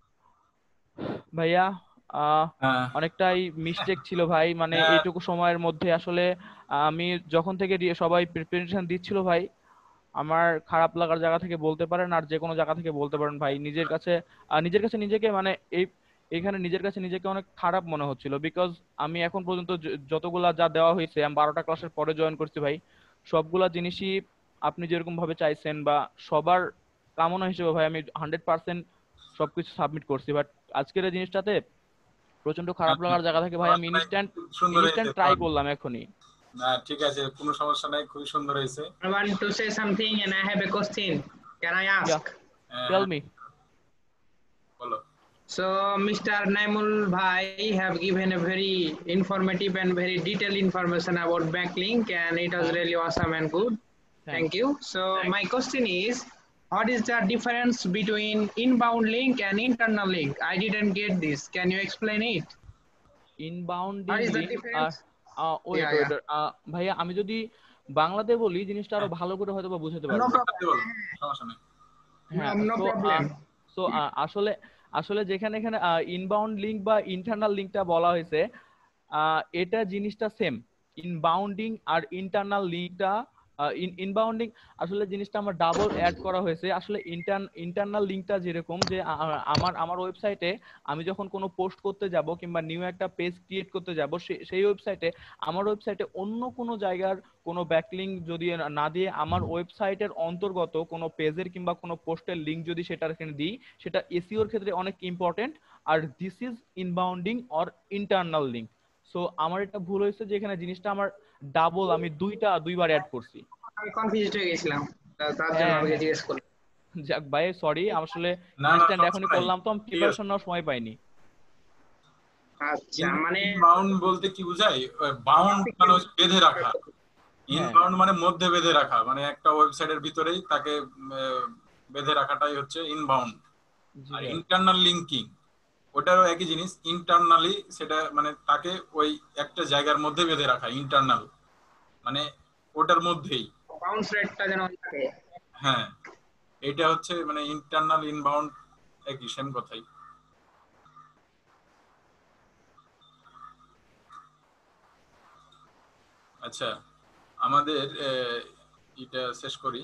ভাইয়া আহ, অনেকটাই mistake ছিল ভাই, মানে এইটুকু সময়ের মধ্যে আসলে আমি যখন থেকে রি- সবাই প্রেজেন্টেশন দিচ্ছিল ভাই, আমার খারাপ লাগার জায়গা থেকে বলতে পারেন আর যে কোনো জায়গা থেকে বলতে পারেন ভাই, নিজের কাছে আহ, নিজের কাছে নিজেকে মানে এই এখানে নিজের কাছে নিজেকে অনেক খারাপ মনে হচ্ছিল, বিকজ আমি এখন পর্যন্ত য- যতগুলা যা দেওয়া হয়েছে, আমি বারোটা ক্লাসের পরে জয়েন করছি ভাই, সবগুলা জিনিসই আপনি যেরকম ভাবে চাইছেন বা সবার কামনা হিসেবে ভাই আমি হান্ড্রেড পার্সেন্ট সবকিছু সাবমিট করছি, বাট আজকের এই জিনিসটাতে প্রচন্ড খারাপ লাগার জায়গা থেকে ভাই আমি ইনস্ট্যান্ট সুন্দর ইনস্ট্যান্ট হয়েছে ট্রাই তোমার। করলাম এখনই। না ঠিক আছে, কোনো সমস্যা নাই, খুবই সুন্দর হয়েছে। I want to say something and I have a question. Can I ask? Yeah. Tell me. বলো। So Mister Naimul Bhai have given a very informative and very detailed information about backlink, and it was really awesome and good. Thank you. So my question is, what is the difference between inbound link and internal link? I didn't get this. Can you explain it? Inbound What is the link difference? Wait Yeah, wait yeah. ভাইয়া আমি যদি বাংলাতে বলি জিনিসটা আরো ভালো করে হয়তো বা বুঝাতে No পারবো। problem. সমস্যা নেই। হ্যাঁ, No, no so, problem. আহ, so, আহ, আসলে আসলে যেখানে এখানে ইনবাউন্ড লিঙ্ক বা ইন্টারনাল লিঙ্কটা বলা হয়েছে, আহ, এটা জিনিসটা সেম। ইনবাউন্ডিং আর ইন্টারনাল লিঙ্কটা ইনবাউন্ডিং আসলে জিনিসটা আমার ডাবল অ্যাড করা হয়েছে। আসলে ইন্টারনাল লিঙ্কটা যেরকম যে আ- আ- আমার আমার ওয়েবসাইটে আমি যখন কোনো পোস্ট করতে যাব কিংবা নিউ একটা পেজ ক্রিয়েট করতে যাব, সেই ওয়েবসাইটে আমার ওয়েবসাইটে অন্য কোনো জায়গার কোনো ব্যাকলিঙ্ক যদি না দিয়ে আমার ওয়েবসাইটের অন্তর্গত কোনো পেজের কিংবা কোনো পোস্টের লিঙ্ক যদি সেটার এখানে দিই, সেটা এসইওর ক্ষেত্রে অনেক ইম্পর্টেন্ট। আর this is inbounding or internal link. So আমার এটা ভুল হয়েছে যে এখানে জিনিসটা আমার ডাবল, আমি দুইটা দুইবার অ্যাড করছি। আমি কনফিউজড হয়ে গেছিলাম, তা- তার জন্য হ্যাঁ আমাকে হ্যাঁ জিজ্ঞেস করলাম। যাক ভাই সরি, আসলে না, না, ইনস্ট্যান্ট সমস্যা এখনই নাই। করলাম তো, আমি ঠিক আছে। প্রিপারেশন নেওয়ার সময় পাইনি। আচ্ছা, মানে ইনবাউন্ড বলতে কি বোঝায়? বাউন্ড মানে হচ্ছে বেঁধে রাখা, ইনবাউন্ড মানে মধ্যে বেঁধে রাখা, মানে একটা ওয়েবসাইটের ভিতরেই তাকে আহ, বেঁধে রাখাটাই হচ্ছে ইনবাউন্ড। আর ইন্টারনাল লিঙ্কিং ওটারও একই জিনিস, ইন্টারনালি সেটা মানে তাকে ওই একটা জায়গার মধ্যে বেঁধে রাখা, ইন্টারনাল মানে ওটার মধ্যেই। বাউন্স রেটটা যেন থাকে। হ্যাঁ, এটা হচ্ছে মানে ইন্টারনাল ইনবাউন্ড একই, সেম কথাই। আচ্ছা, আমাদের আহ, এটা শেষ করি।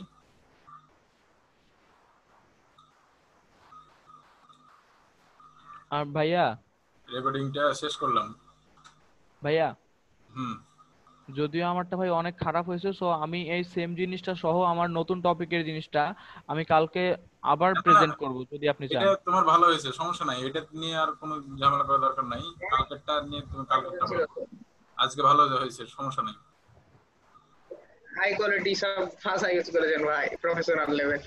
আর ভাইয়া রেকর্ডিংটা শেষ করলাম ভাইয়া হুম যদিও আমারটা ভাই অনেক খারাপ হয়েছে, সো আমি এই সেম জিনিসটা সহ আমার নতুন টপিকের জিনিসটা আমি কালকে আবার প্রেজেন্ট করব যদি আপনি চান। এটা তোমার ভালো হয়েছে, সমস্যা নাই, এটা নিয়ে আর কোনো ঝামেলা করার দরকার নাই। কালকেরটা নিয়ে তুমি কালকেরটা বলো, আজকে ভালো হয়েছে, সমস্যা নাই। হাই কোয়ালিটি সব ভাষা ইউজ করেছেন ভাই, প্রফেশনাল লেভেল।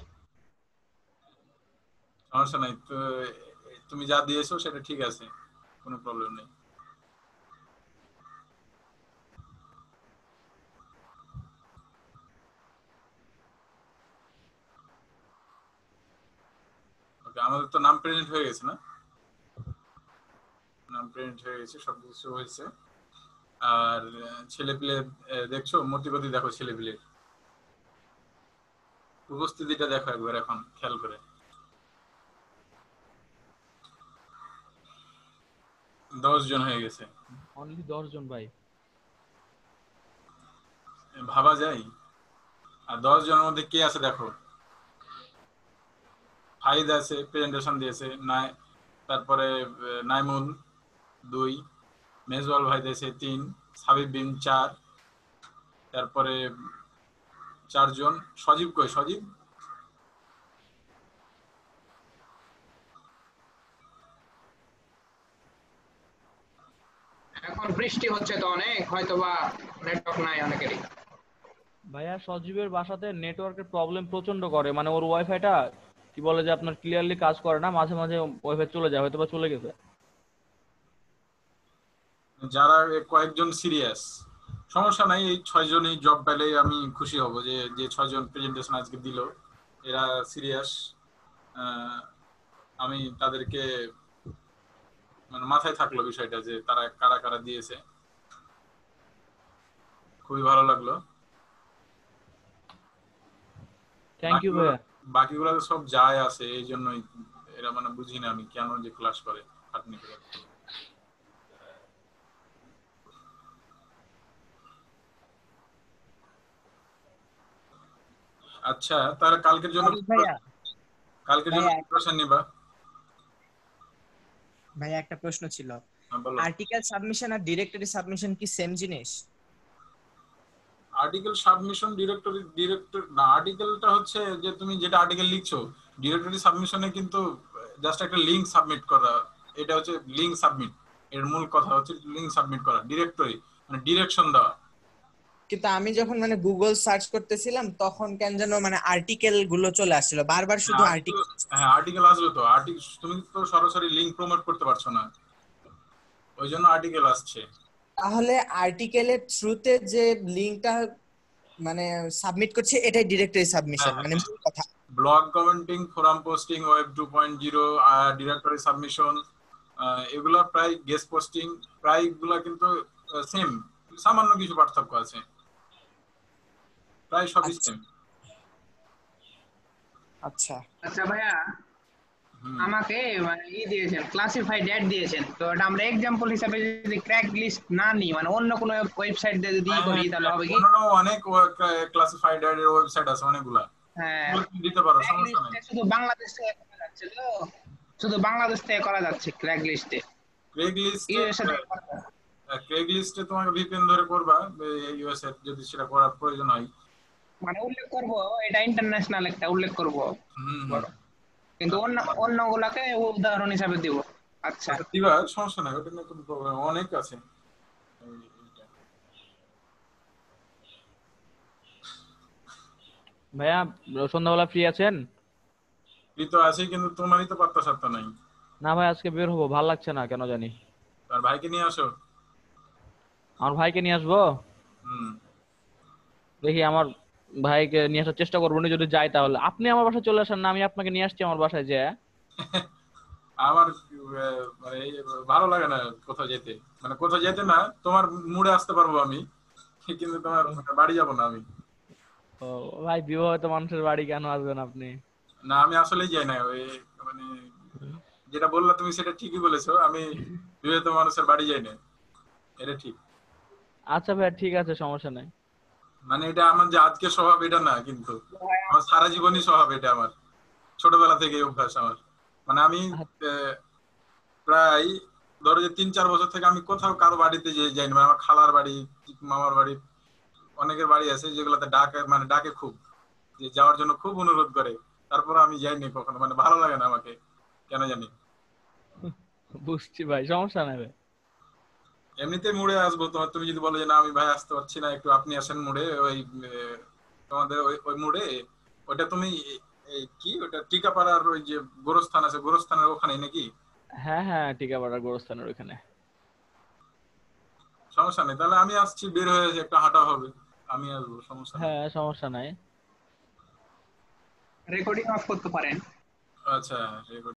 সমস্যা নাই, তো তুমি যা দিয়েছো সেটা ঠিক আছে, কোনো প্রবলেম নেই। ওকে, আমাদের তো নাম প্রেজেন্ট হয়ে গেছে না? নাম প্রেজেন্ট হয়ে গেছে, সব কিছু হয়েছে। আর ছেলে পিলে দেখছো, মতিগতি দেখো, ছেলে পিলের উপস্থিতিটা দেখো একবার এখন খেয়াল করে। দশ জন হয়ে গেছে, অনলি দশ জন ভাই, ভাবা যায়। আর দশ জনের মধ্যে কে আছে দেখো, ফাইদ আছে, প্রেজেন্টেশন দিয়েছে, নাই তারপরে নাইমুল দুই, মেজওয়াল ভাই দিয়েছে তিন, সাবিব বিন চার, তারপরে চারজন। সজীব কই? সজীব এখন বৃষ্টি হচ্ছে তো অনেক, হয়তো বা নেটওয়ার্ক নাই অনেকেরই। ভাইয়া সজীবের বাসাতে নেটওয়ার্কের প্রবলেম প্রচন্ড করে, মানে ওর ওয়াইফাইটা কি বলে যে আপনার ক্লিয়ারলি কাজ করে না, মাঝে মাঝে ওয়াইফাই চলে যায়, হয়তো বা চলে গেছে। যারা কয়েকজন সিরিয়াস, সমস্যা নাই, এই ছয় জনই জব পেলে আমি খুশি হব, যে যে ছয় জন প্রেজেন্টেশন আজকে দিল এরা সিরিয়াস। আমি তাদেরকে মানে মাথায় থাকলো বিষয়টা যে তারা কারা কারা দিয়েছে। খুবই ভালো লাগলো। থ্যাংক ইউ ভাইয়া। বাকিগুলো তো সব যায় আছে, এই জন্যই এরা মানে বুঝি না আমি কেন যে ক্লাস করে খাটনি করে। আচ্ছা তাহলে কালকের জন্য ভাইয়া কালকের জন্য প্রিপারেশন নিবা? ভাইয়া একটা প্রশ্ন ছিল, হ্যাঁ, বলো। আর্টিকেল সাবমিশন আর ডিরেক্টরি সাবমিশন কি সেম জিনিস? আর্টিকেল সাবমিশন ডিরেক্টরি ডিরেক্টর না, আর্টিকেলটা হচ্ছে যে তুমি যেটা আর্টিকেল লিখছো, ডিরেক্টরি সাবমিশনে কিন্তু জাস্ট একটা লিংক সাবমিট করা, এটা হচ্ছে লিংক সাবমিট, এর মূল কথা হচ্ছে লিংক সাবমিট করা, ডিরেক্টরি মানে ডিরেকশন দেওয়া। কিন্তু আমি যখন মানে গুগল সার্চ করতেছিলাম তখন কেন যেন মানে আর্টিকেল গুলো চলে আসছিল বারবার, শুধু আর্টিকেল। হ্যাঁ আর্টিকেল আসবে তো, আর্টিকেল তুমি তো সরাসরি লিংক প্রমোট করতে পারছো না, ওই জন্য আর্টিকেল আসছে। তাহলে আর্টিকেলের থ্রুতে যে লিংকটা মানে সাবমিট করছে এটাই ডিরেক্টরি সাবমিশন মানে মূল কথা। Blog commenting, forum posting, web two point zero, directory submission, এগুলা প্রায় গেস্ট পোস্টিং, প্রায় গুলা কিন্তু সেম, সামান্য কিছু পার্থক্য আছে, প্রায় সবই সেম। আচ্ছা আচ্ছা ভাইয়া, আমাকে মানে ই দিয়েছেন, ক্লাসিফাইড অ্যাড দিয়েছেন, তো এটা আমরা এক্সাম্পল হিসেবে যদি ক্র্যাক লিস্ট না নিই, মানে অন্য কোনো ওয়েবসাইট দিয়ে যদি করি তাহলে হবে কি? অন্য অনেক ক্লাসিফাইড এর ওয়েবসাইট আছে অনেকগুলা, হ্যাঁ দিতে পারো, সমস্যা নেই। শুধু বাংলাদেশ থেকে করা যাচ্ছে তো, শুধু বাংলাদেশ থেকে করা যাচ্ছে ক্র্যাক লিস্টে। ক্র্যাক লিস্টে ক্র্যাক লিস্টে তোমাকে ভিপিএন ধরে করবা ইউএস এর, যদি সেটা করার প্রয়োজন হয়, মানে উল্লেখ করব এটা ইন্টারন্যাশনাল একটা উল্লেখ করব, কিন্তু অন্য অন্যগুলোকে উদাহরণ হিসেবে দিব। আচ্ছা দিবা, সমস্যা নাই, ওটা নিয়ে কোনো প্রবলেম অনেক আছে। ভাইয়া সন্ধ্যাবেলা ফ্রি আছেন? ফ্রি তো আছি, কিন্তু তোমারই তো পাত্তা সাত্তা নাই। না ভাই আজকে বের হবো, ভালো লাগছে না কেন জানি। আর ভাইকে নিয়ে আসো। আমার ভাইকে নিয়ে আসবো? হুম দেখি আমার ভাইকে নিয়ে আসার চেষ্টা করবো, যদি যাই তাহলে আপনি আমার বাসায় চলে আসেন না, আমি আপনাকে নিয়ে আসছি আমার বাসায়। যে আমার মানে ভালো লাগে না কোথাও যেতে, মানে কোথাও যেতে না, তোমার মুড়ে আসতে পারবো আমি, কিন্তু তোমার বাড়ি যাব না আমি। ও ভাই, বিবাহিত মানুষের বাড়ি কেন আসবেন আপনি? না আমি আসলেই যাই না, ওই মানে যেটা বললা তুমি সেটা ঠিকই বলেছো, আমি বিবাহিত মানুষের বাড়ি যাই না, এটা ঠিক। আচ্ছা ভাই ঠিক আছে, সমস্যা নাই। মানে এটা আমার যে আজকে স্বভাব এটা না, কিন্তু আমার সারা জীবনই স্বভাব এটা, আমার ছোটবেলা থেকে অভ্যাস আমার। মানে আমি প্রায় ধরো যে তিন চার বছর থেকে আমি কোথাও কারো বাড়িতে যাইনি, মানে আমার খালার বাড়ি, মামার বাড়ি, অনেকের বাড়ি আছে যেগুলোতে ডাকে, মানে ডাকে খুব, যে যাওয়ার জন্য খুব অনুরোধ করে, তারপর আমি যাইনি কখনো, মানে ভালো লাগে না আমাকে কেন জানি। বুঝছি ভাই, সমস্যা নাই ভাই। এমনিতে মুড়ে আসবো, তোমার তুমি যদি বলো যে না আমি ভাই আসতে পারছি না, একটু আপনি আসেন মুড়ে, ওই তোমাদের ওই ওই মুড়ে, ওটা তুমি কি ওটা টিকাপাড়ার ওই যে গোরস্থান আছে, গোরস্থানের ওখানে নাকি? হ্যাঁ হ্যাঁ টিকাপাড়ার গোরস্থানের ওখানে। সমস্যা নেই, তাহলে আমি আসছি, বের হয়ে একটা হাঁটা হবে, আমি আসবো, সমস্যা নেই। হ্যাঁ সমস্যা নাই। রেকর্ডিং অফ করতে পারেন। আচ্ছা রেকর্ডিং